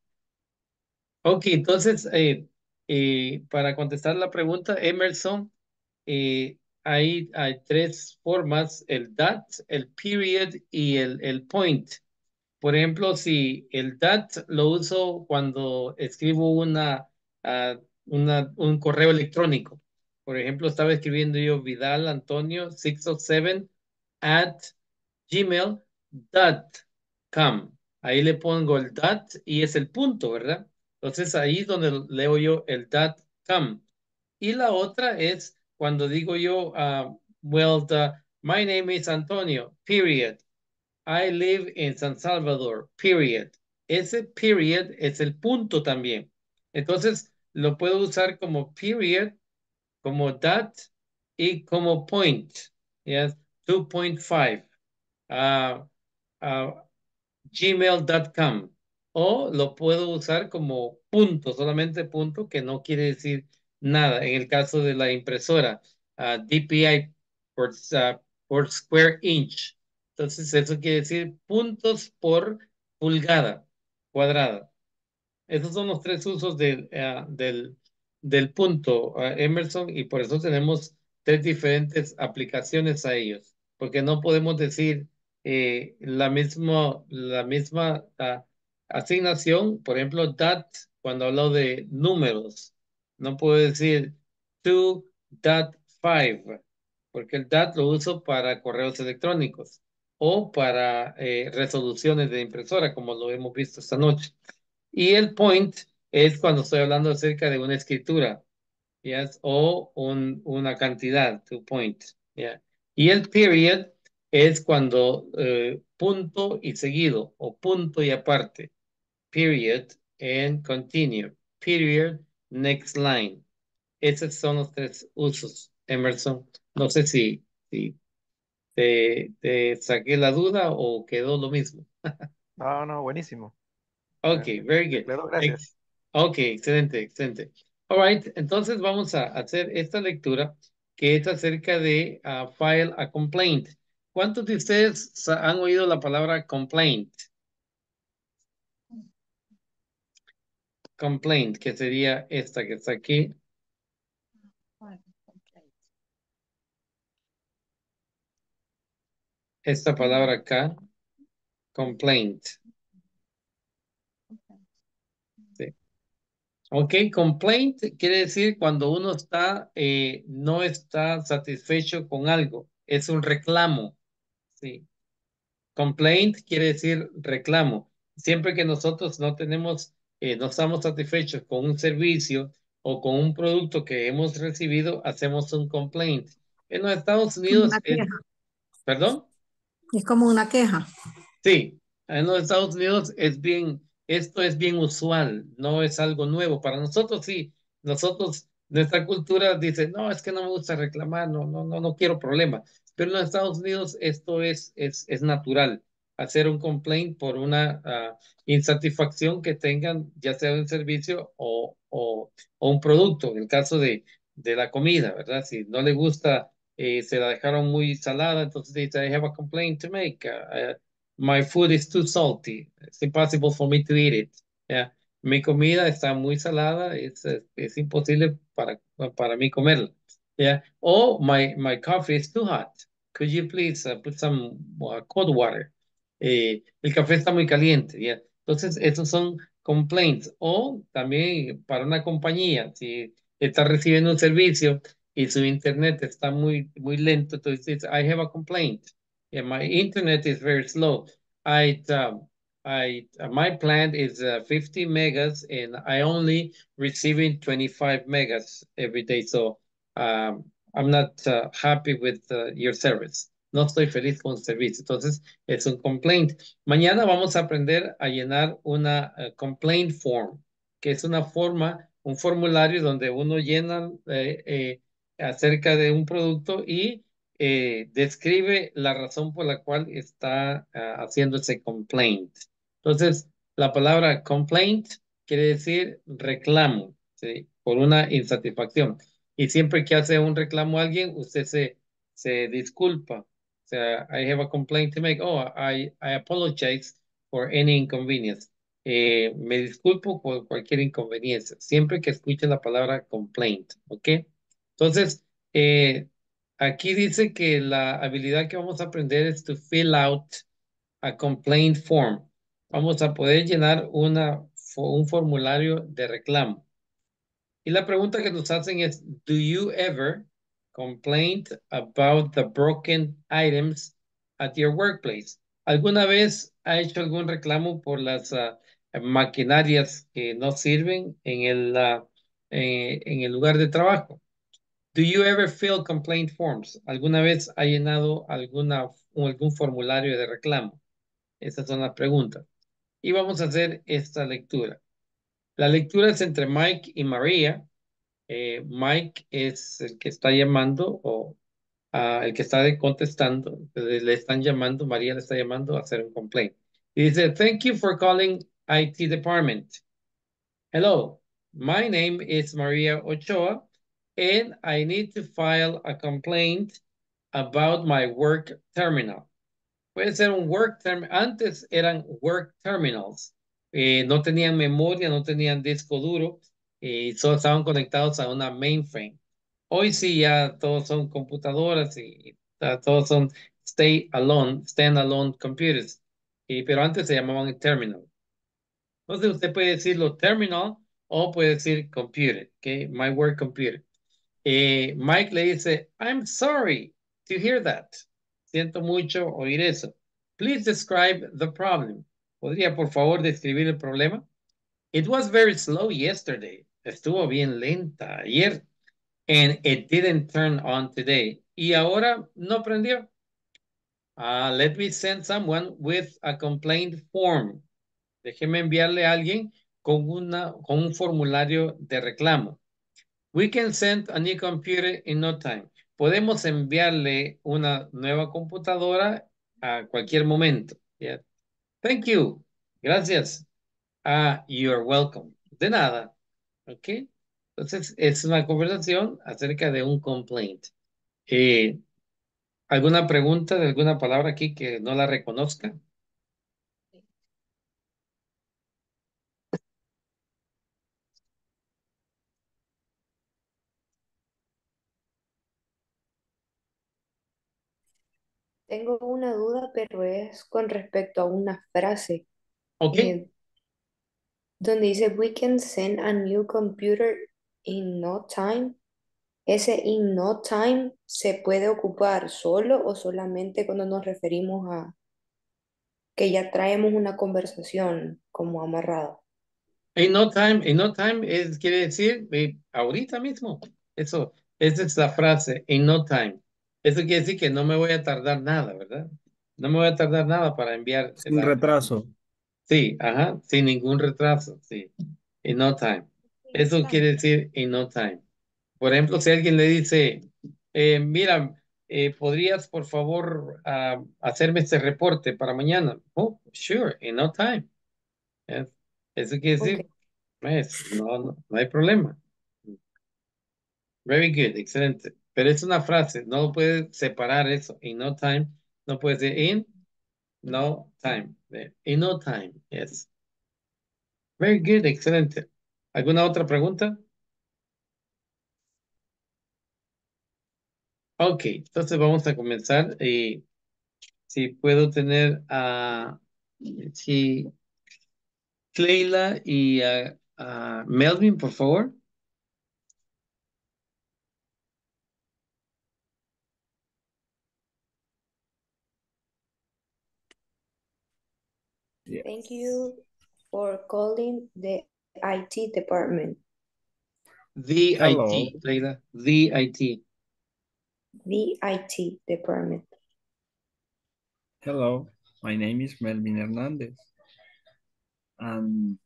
Ok, entonces, eh, eh, para contestar la pregunta, Emerson, eh, hay, hay tres formas, el that, el period y el, el point. Por ejemplo, si el that lo uso cuando escribo una, ah, una, un correo electrónico. Por ejemplo, estaba escribiendo yo Vidal Antonio seis oh siete at gmail dot com. Ahí le pongo el dot y es el punto, ¿verdad? Entonces ahí es donde leo yo el dot com. Y la otra es cuando digo yo, ah, well, the- my name is Antonio, period. I live in San Salvador, period. Ese period es el punto también. Entonces lo puedo usar como period, como dot y como point. Yes, dos punto cinco. Ah, ah, gmail punto com. O lo puedo usar como punto, solamente punto, que no quiere decir nada. En el caso de la impresora, ah, D P I por, ah, por square inch. Entonces, eso quiere decir puntos por pulgada cuadrada. Esos son los tres usos del, eh, del, del punto, eh, Emerson, y por eso tenemos tres diferentes aplicaciones a ellos, porque no podemos decir eh, la misma, la misma ah, asignación, por ejemplo, dat, cuando hablo de números, no puedo decir two dot five, porque el dat lo uso para correos electrónicos o para eh, resoluciones de impresora, como lo hemos visto esta noche. Y el point es cuando estoy hablando acerca de una escritura, yes, o un, una cantidad, to point, yeah. Y el period es cuando eh, punto y seguido, o punto y aparte, period and continue, period, next line. Esos son los tres usos, Emerson. No sé si, si te, te saqué la duda o quedó lo mismo. No, no, buenísimo. Ok, Eh, very good. Claro, gracias. Ex- ok, excelente, excelente. All right, entonces vamos a hacer esta lectura que es acerca de ah, file a complaint. ¿Cuántos de ustedes sa- han oído la palabra complaint? Complaint, que sería esta que está aquí. Esta palabra acá, complaint. Sí. Ok, complaint quiere decir cuando uno está, eh, no está satisfecho con algo. Es un reclamo. Sí. Complaint quiere decir reclamo. Siempre que nosotros no tenemos, eh, no estamos satisfechos con un servicio o con un producto que hemos recibido, hacemos un complaint. En los Estados Como Unidos una es, queja. ¿perdón? Es como una queja. Sí, en los Estados Unidos es bien, esto es bien usual, no es algo nuevo. Para nosotros sí, nosotros, nuestra cultura dice, no, es que no me gusta reclamar, no, no, no, no quiero problemas. Pero en los Estados Unidos esto es, es, es natural, hacer un complaint por una ah, insatisfacción que tengan, ya sea un servicio o, o, o un producto. En el caso de, de la comida, ¿verdad? Si no le gusta, eh, se la dejaron muy salada, entonces dice, I have a complaint to make. uh, My food is too salty. It's impossible for me to eat it. Yeah. Mi comida está muy salada. Es, es, es imposible para, para mí comerla. Yeah. Or my, my coffee is too hot. Could you please uh, put some uh, cold water? Eh, el café está muy caliente. Yeah. Entonces, esos son complaints. O también para una compañía, si está recibiendo un servicio y su internet está muy, muy lento, entonces dice, I have a complaint. Yeah, my internet is very slow. I, um, I, uh, my plan is uh, fifty megas, and I only receiving twenty-five megas every day. So um, I'm not uh, happy with uh, your service. No estoy feliz con el servicio. Entonces es un complaint. Mañana vamos a aprender a llenar una uh, complaint form, que es una forma, un formulario donde uno llena eh, eh, acerca de un producto y eh, describe la razón por la cual está uh, haciendo ese complaint. Entonces, la palabra complaint quiere decir reclamo, ¿sí? Por una insatisfacción. Y siempre que hace un reclamo a alguien, usted se, se disculpa. O sea, I have a complaint to make. Oh, I, I apologize for any inconvenience. Eh, me disculpo por cualquier inconveniencia. Siempre que escuche la palabra complaint, ¿ok? Entonces, eh, aquí dice que la habilidad que vamos a aprender es to fill out a complaint form. Vamos a poder llenar una, un formulario de reclamo. Y la pregunta que nos hacen es, do you ever complain about the broken items at your workplace? ¿Alguna vez ha hecho algún reclamo por las uh, maquinarias que no sirven en el, uh, eh, en el lugar de trabajo? Do you ever fill complaint forms? ¿Alguna vez ha llenado alguna, algún formulario de reclamo? Esas son las preguntas. Y vamos a hacer esta lectura. La lectura es entre Mike y María. Eh, Mike es el que está llamando o uh, el que está contestando. Le están llamando, María le está llamando a hacer un complaint. Y dice, thank you for calling I T department. Hello, my name is Maria Ochoa, and I need to file a complaint about my work terminal. Puede ser un work term. Antes eran work terminals. Eh, no tenían memoria, no tenían disco duro y solo estaban conectados a una mainframe. Hoy sí ya todos son computadoras y uh, todos son stay alone, stand alone computers. Y, pero antes se llamaban terminal. Entonces usted puede decirlo terminal o puede decir computer, okay? My work computer. Eh, Mike le dice, I'm sorry to hear that. Siento mucho oír eso. Please describe the problem. ¿Podría por favor describir el problema? It was very slow yesterday. Estuvo bien lenta ayer. And it didn't turn on today. Y ahora no prendió. Uh, let me send someone with a complaint form. Déjeme enviarle a alguien con, una, con un formulario de reclamo. We can send a new computer in no time. Podemos enviarle una nueva computadora a cualquier momento. Yeah. Thank you. Gracias. Ah, you're welcome. De nada. Ok. Entonces, es una conversación acerca de un complaint. Eh, ¿Alguna pregunta de alguna palabra aquí que no la reconozca? Tengo una duda, pero es con respecto a una frase. Ok. Eh, donde dice, we can send a new computer in no time. ¿Ese in no time se puede ocupar solo o solamente cuando nos referimos a que ya traemos una conversación como amarrada? In no time, in no time es, quiere decir eh, ahorita mismo. Eso, esa es la frase, in no time. Eso quiere decir que no me voy a tardar nada, ¿verdad? No me voy a tardar nada para enviar Sin la... retraso. Sí, ajá, sin ningún retraso, sí. In no time. Eso quiere decir in no time. Por ejemplo, si alguien le dice, eh, mira, eh, ¿podrías por favor ah, hacerme este reporte para mañana? Oh, sure, in no time. Yes. Eso quiere Ok. decir, pues, no, no, no hay problema. Very good, excelente. Pero es una frase, no puedes separar eso. In no time, no puede ser in no time. In no time, yes. Very good, excelente. ¿Alguna otra pregunta? Ok, entonces vamos a comenzar. Y si puedo tener a si Cleila y a, a Melvin, por favor. Thank you for calling the I T department. The Hello. I T, Cleila. The I T. The I T department. Hello, my name is Melvin Hernandez. And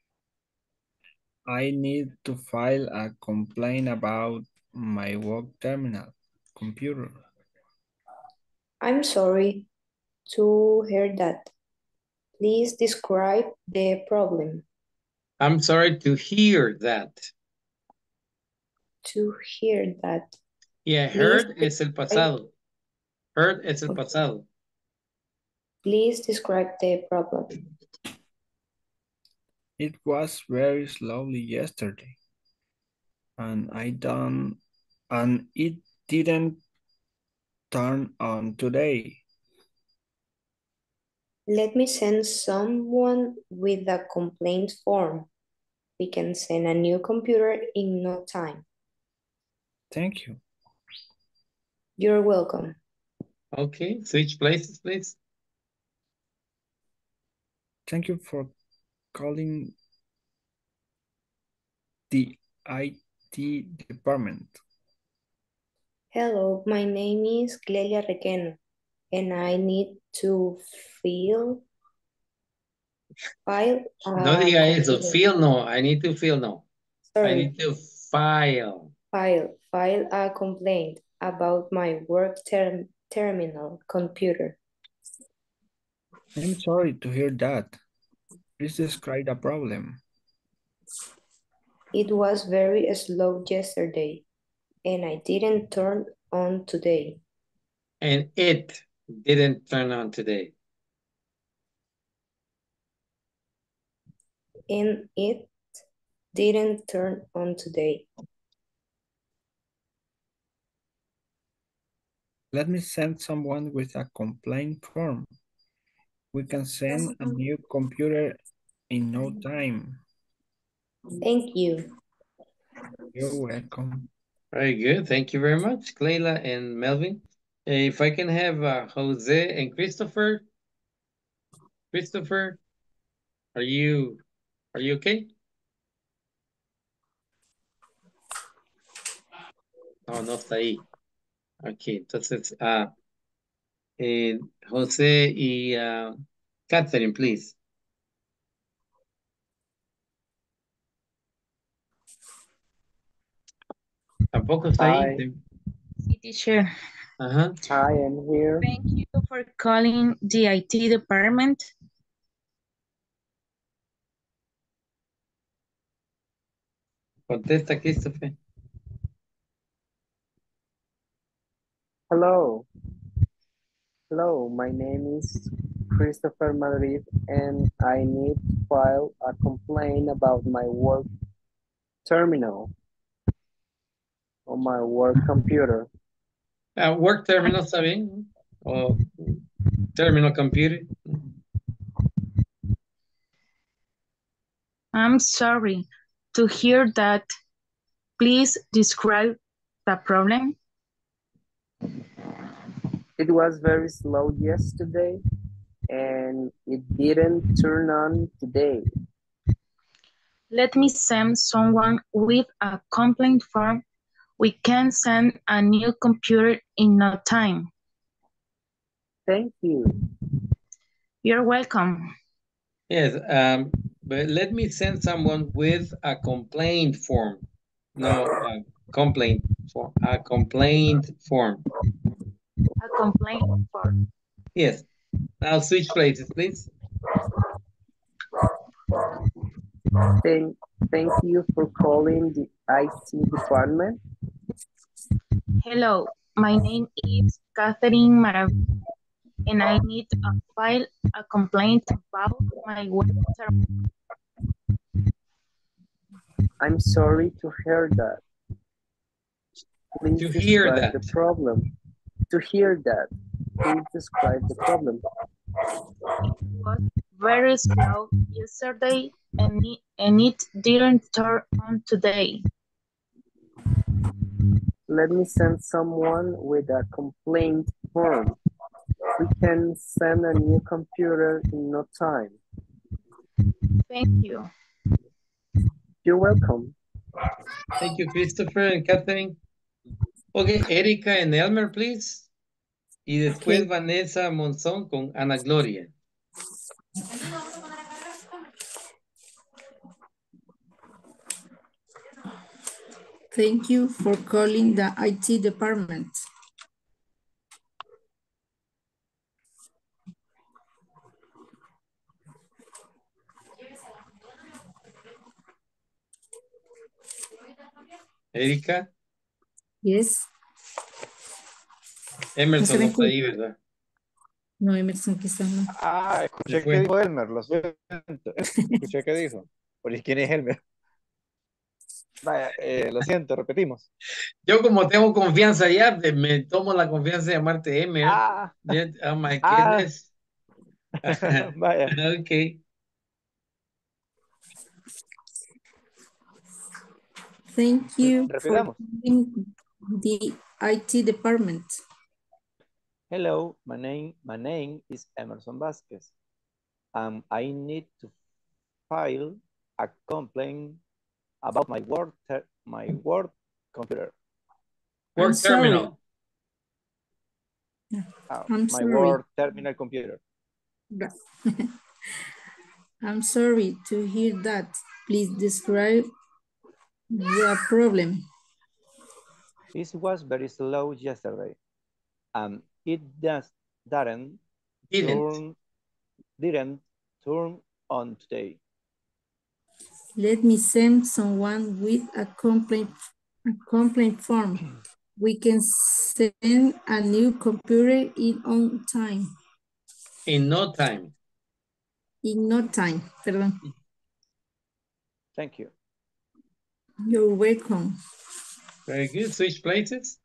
I need to file a complaint about my work terminal computer. I'm sorry to hear that. Please describe the problem. I'm sorry to hear that. To hear that. Yeah, Please heard es el describe, pasado. Heard es el pasado. please describe the problem. It was very slowly yesterday. And I done, and it didn't turn on today. Let me send someone with a complaint form. We can send a new computer in no time. Thank you. You're welcome. Okay, switch places, please. Thank you for calling the I T department. Hello, my name is Clelia Requeno, and I need to fill, file No a diga eso. complaint. Feel no. I need to feel no. I Sorry, need to file. file, file a complaint about my work term, terminal computer. I'm sorry to hear that. Please describe the problem. It was very slow yesterday, and I didn't turn on today. And it. didn't turn on today? And it didn't turn on today. Let me send someone with a complaint form. We can send a new computer in no time. Thank you. You're welcome. Very good. Thank you very much, Clayla and Melvin. If I can have uh, Jose and Christopher. Christopher, are you are you okay? No, no está ahí. Ok, entonces, uh, eh, José y uh, Catherine, please. Tampoco está ahí. Sí, teacher. Ajá. I am here. Thank you for calling the I T department. Contesta, Christopher. Hello. Hello, my name is Christopher Madrid and I need to file a complaint about my work terminal on my work computer. Uh, work terminal, ¿está bien? O terminal computer. I'm sorry to hear that. Please describe the problem. It was very slow yesterday and it didn't turn on today. Let me send someone with a complaint form. We can send a new computer in no time. Thank you. You're welcome. Yes, um, but let me send someone with a complaint form. No, a complaint form. A complaint form. A complaint form. Yes. Now switch places, please. Thank, thank you for calling the I T department. Hello, my name is Catherine Marav, and I need to file a complaint about my work terminal. I'm sorry to hear that. Please To hear describe that. the problem. To hear that. Please describe the problem. It was very slow yesterday and it, and it didn't turn on today. Let me send someone with a complaint form. We can send a new computer in no time. Thank you. You're welcome. Thank you, Christopher and Catherine. Okay, Erika and Elmer, please. Y después Okay. Vanessa Monzón con Ana Gloria. Thank you for calling the I T department. Erika. Yes. Emerson No no se está me ahí, ¿verdad? No, Emerson quizás no. Ah, Se escuché fue. que dijo Elmer, lo siento. Escuché que dijo. Por ¿quién es Elmer? Vaya, eh, lo siento, repetimos. Yo como tengo confianza ya, de- me tomo la confianza de llamarte Emer. Ah, Ya- Oh my ah, goodness. vaya. Okay. Thank you for Repitamos. calling the I T department. Hello, my name, my name is Emerson Vasquez. Um, I need to file a complaint about my work, ter my work computer. Work I'm sorry. terminal. Uh, I'm my sorry. work terminal computer. I'm sorry to hear that. Please describe the problem. This was very slow yesterday. Um, it does didn't Didn't. turn didn't turn on today. Let me send someone with a complaint, a complaint form. We can send a new computer in on time. In no time. In no time, perdón. Thank you. You're welcome. Very good. Switch places.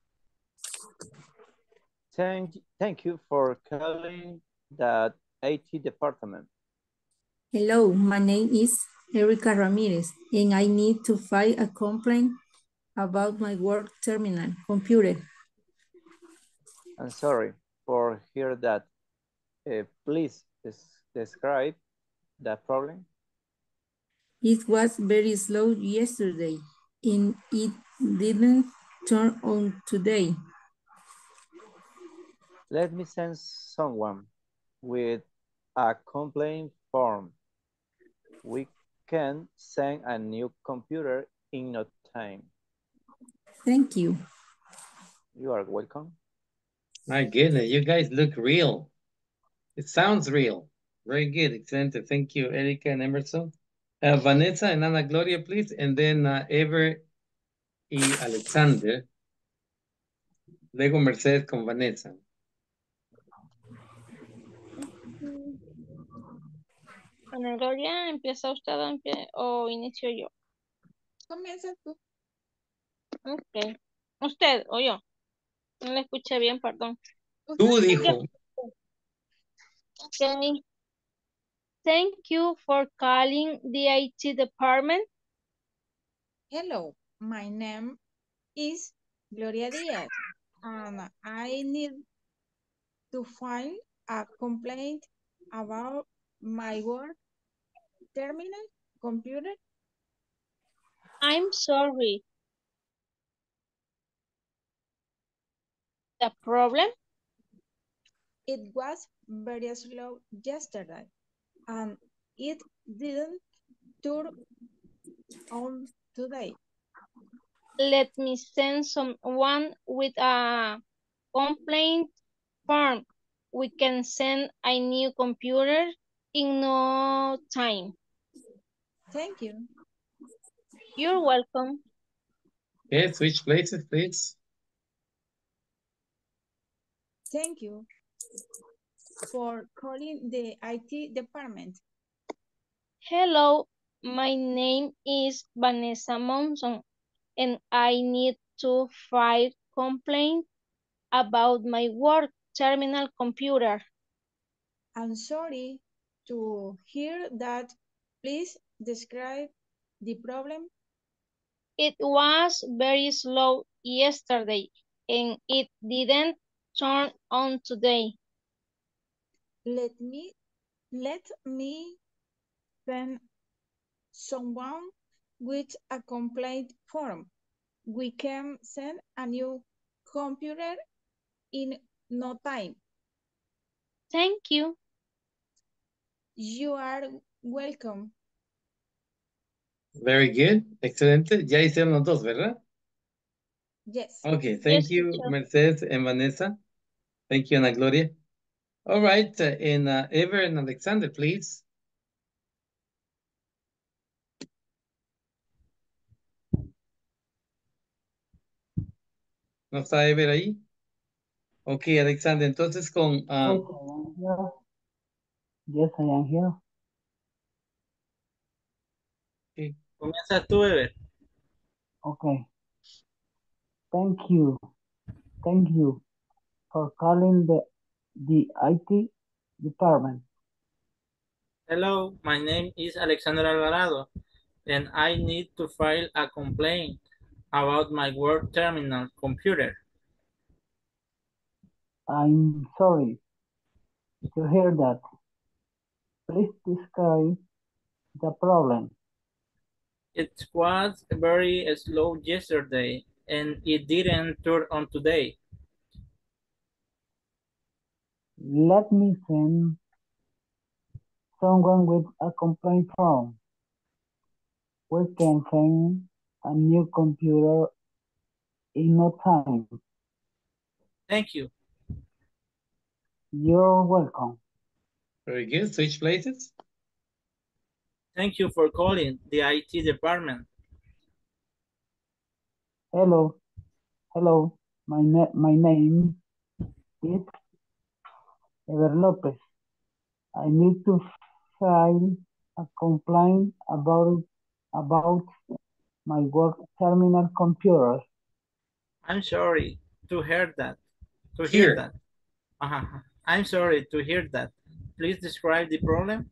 Thank, thank you for calling the I T department. Hello, my name is Erica Ramirez, and I need to file a complaint about my work terminal computer. I'm sorry for hear that. Uh, please des describe the problem. It was very slow yesterday, and it didn't turn on today. Let me send someone with a complaint form. We can send a new computer in no time. Thank you. You are welcome. My goodness, you guys look real. It sounds real. Very good. Excellent. Thank you, Erica and Emerson. Uh, Vanessa and Ana Gloria, please. And then uh, Ever y Alexander. Luego Mercedes con Vanessa. Ana Gloria, ¿empieza usted o, empie o inicio yo? Comienza tú. Ok. ¿Usted o yo? No le escuché bien, perdón. Tú dijo. Okay. Thank you for calling the I T department. Hello, my name is Gloria Diaz, and I need to file a complaint about my work terminal computer. I'm sorry. The problem? It was very slow yesterday, and it didn't turn on today. Let me send someone with a complaint form. We can send a new computer in no time. Thank you. You're welcome. Okay, switch places, please. Thank you for calling the I T department. Hello, my name is Vanessa Monson, and I need to file complaint about my work terminal computer. I'm sorry to hear that. Please describe the problem. It was very slow yesterday, and it didn't turn on today. Let me let me send someone with a complaint form. We can send a new computer in no time. Thank you. You are welcome. Very good. Excelente. Ya hicieron los dos, ¿verdad? Yes. Okay, thank Yes, you, teacher. Mercedes and Vanessa. Thank you, Ana Gloria. All right, uh, and uh, Ever and Alexander, please. ¿No está Ever ahí? Ok, Alexander, entonces con... Uh, Okay, I'm here. Yes, I am here. okay. Comienza tú, Ever. Okay. Thank you. Thank you for calling the the I T department. Hello, my name is Alexander Alvarado, and I need to file a complaint about my work terminal computer. I'm sorry to hear that. Please describe the problem. It was very slow yesterday, and it didn't turn on today. Let me send someone with a complaint form. We can send a new computer in no time. Thank you. You're welcome. Very good. Switch places. Thank you for calling the I T department. Hello. Hello. My, na my name is Ever Lopez. I need to file a complaint about about my work terminal computer. I'm sorry to hear that. To hear Here. that. Uh-huh. I'm sorry to hear that. Please describe the problem.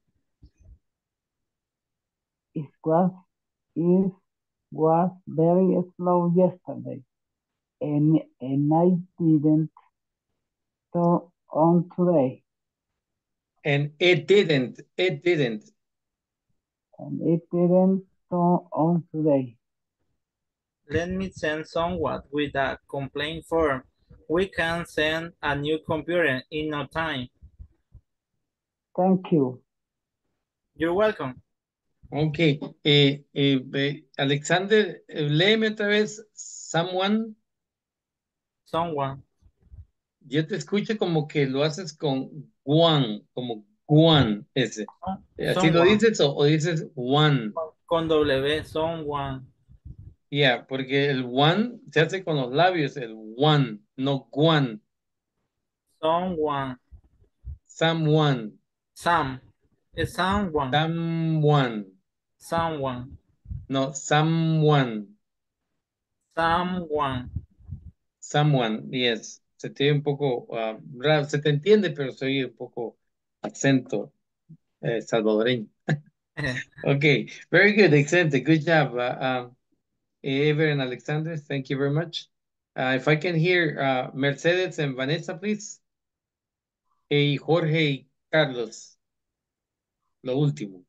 It was it was very slow yesterday, and and I didn't turn on today, And it didn't. It didn't. and it didn't turn on today. Let me send someone with a complaint form. We can send a new computer in no time. Thank you. You're welcome. Ok. Eh, eh, eh, Alexander, eh, léeme otra vez. Someone. Someone. Yo te escucho como que lo haces con one, como one ese. ¿Así lo Someone. dices o, o dices one? Con W, someone. Yeah, porque el one se hace con los labios, el one, no one. Someone. Someone. Some. It's someone. Someone. Someone. No, someone. Someone. Someone, yes. Se te oye un poco uh, raro, se te entiende, pero se oye un poco acento eh, salvadoreño. Okay, very good, excelente, good job. Uh, um, Ever and Alexander, thank you very much. Uh, if I can hear uh, Mercedes and Vanessa, please. Y Jorge y Carlos, lo último.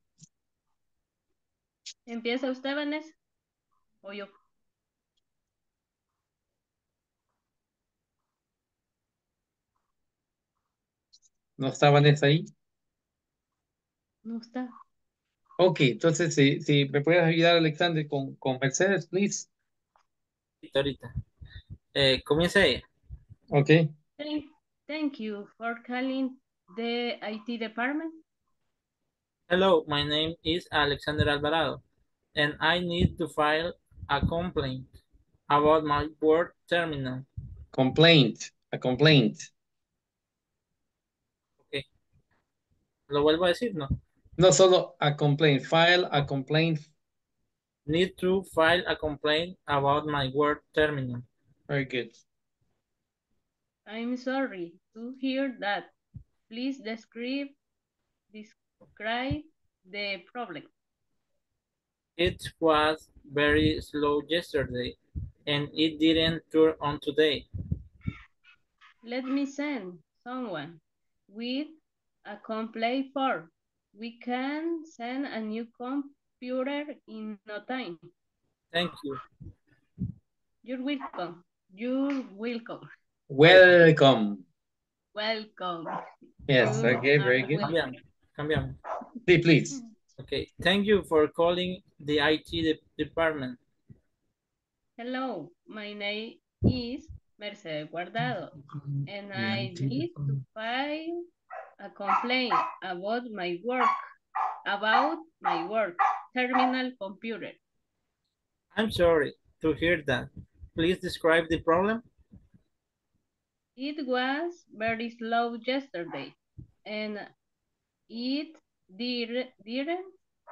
¿Empieza usted, Vanessa? ¿O yo? ¿No está Vanessa ahí? No está. Ok, entonces si, si me puedes ayudar, Alexander, con, con Mercedes, please. Ahorita. Eh, comienza ella. Ok. Thank, thank you for calling the I T department. Hello, my name is Alexander Alvarado, and I need to file a complaint about my work terminal. Complaint, a complaint. Okay. ¿Lo vuelvo a decir? No. No solo a complaint, file a complaint. Need to file a complaint about my work terminal. Very good. I'm sorry to hear that. Please describe, describe the problem. It was very slow yesterday, and it didn't turn on today. Let me send someone with a complaint form. We can send a new computer in no time. Thank you. You're welcome. You're welcome. Welcome. Welcome. Yes, You okay, are very good. welcome. Cambiamos. Sí, please. Okay, thank you for calling the I T de department. Hello, my name is Mercedes Guardado, and I need to file a complaint about my work, about my work terminal computer. I'm sorry to hear that. Please describe the problem. It was very slow yesterday, and it did, didn't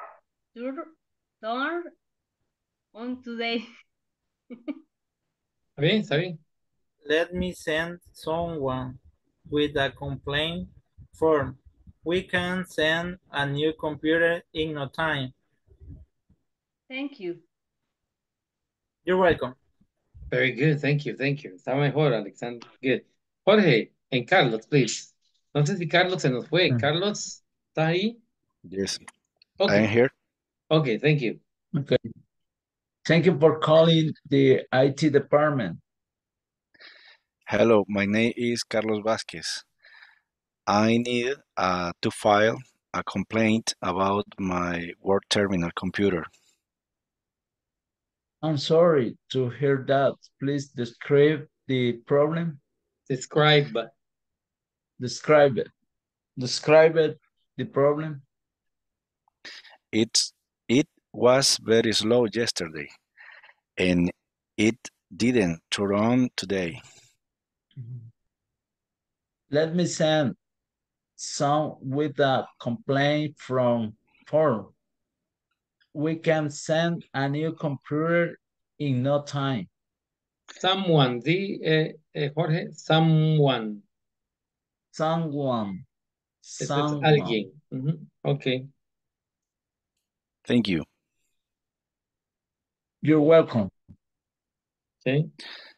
turn on today. ¿Está bien? ¿Está bien? Let me send someone with a complaint form. We can send a new computer in no time. Thank you. You're welcome. Very good, thank you, thank you. Está mejor, Alexander. Good. Jorge and Carlos, please. No sé si Carlos se nos fue. Carlos, ¿está ahí? Yes, Okay. I am here. Okay, thank you. Okay. Thank you for calling the I T department. Hello, my name is Carlos Vasquez. I need uh, to file a complaint about my work terminal computer. I'm sorry to hear that. Please describe the problem. Describe. Describe it. Describe it, the problem. It's, it was very slow yesterday, and it didn't turn on today. Let me send some with a complaint from form. We can send a new computer in no time. Someone, the eh, eh, Jorge, someone. Someone. Ese es Someone. alguien. Ujú, okay. Thank you. You're welcome. Okay.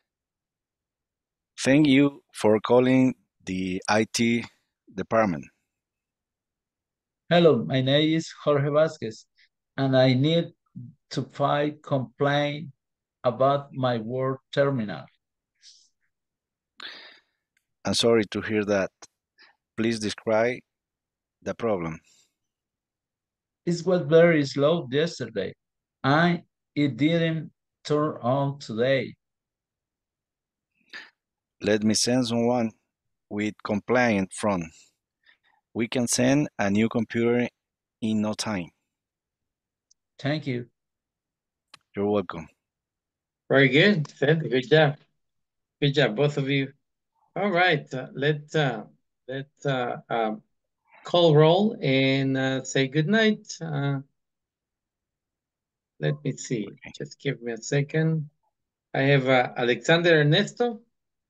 Thank you for calling the I T department. Hello, my name is Jorge Vasquez, and I need to file complaint about my work terminal. I'm sorry to hear that. Please describe the problem. It was very slow yesterday, and it didn't turn on today. Let me send someone with complaint from. We can send a new computer in no time. Thank you. You're welcome. Very good. Sandy, good job. Good job, both of you. All right. Uh, let's uh, let's uh, um, call roll and uh, say good night. Uh, let me see. Just give me a second. I have uh, Alexander Ernesto.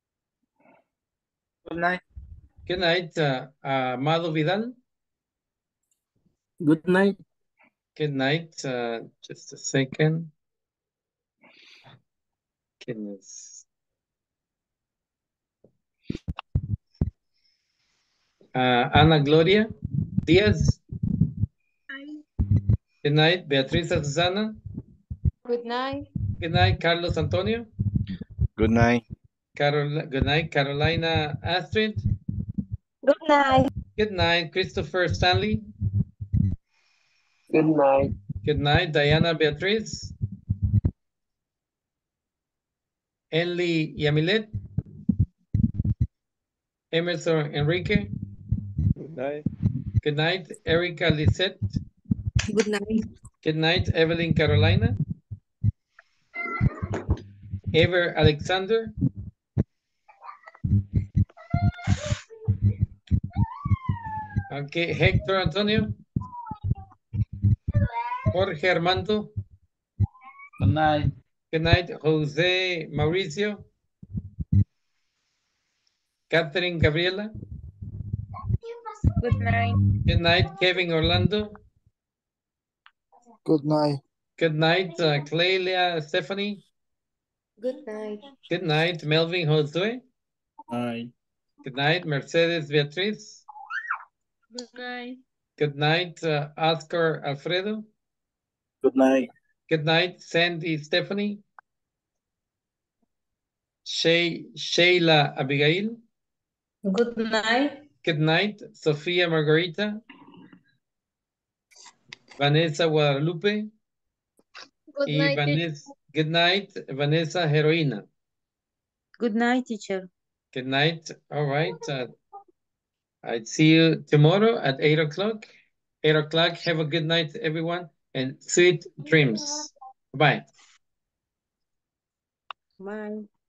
Good night. Good night. Uh, uh, Amado Vidal. Good night. Good night. Uh, just a second. Goodness. Uh, Ana Gloria Diaz. Good night. Beatriz Susana. Good night. Good night. Carlos Antonio. Good night. Carol. Good night. Carolina Astrid. Good night. Good night. Christopher Stanley. Good night. Good night. Diana Beatriz. Enli Yamilet. Emerson Enrique. Good night. Good night. Erica Lisette. Good night. Good night. Evelyn Carolina. Ever Alexander. Okay. Hector Antonio. Jorge Armando. Good night. Good night. Jose Mauricio. Catherine Gabriela. Good night. Good night. Kevin Orlando. Good night. Good night. Uh, Clelia Stephanie. Good night. Good night. Melvin Josue. Bye. Good night. Mercedes Beatriz. Good night. Good night. Uh, Oscar Alfredo. Good night. Good night. Sandy Stephanie. Shay, Sheila Abigail. Good night. Good night. Sofia Margarita. Vanessa Guadalupe. Good y night. Vanessa, good night, Vanessa Heroína. Good night, teacher. Good night. All right. Uh, I'd see you tomorrow at eight o'clock. eight o'clock. Have a good night, everyone, and sweet dreams. Bye. Bye.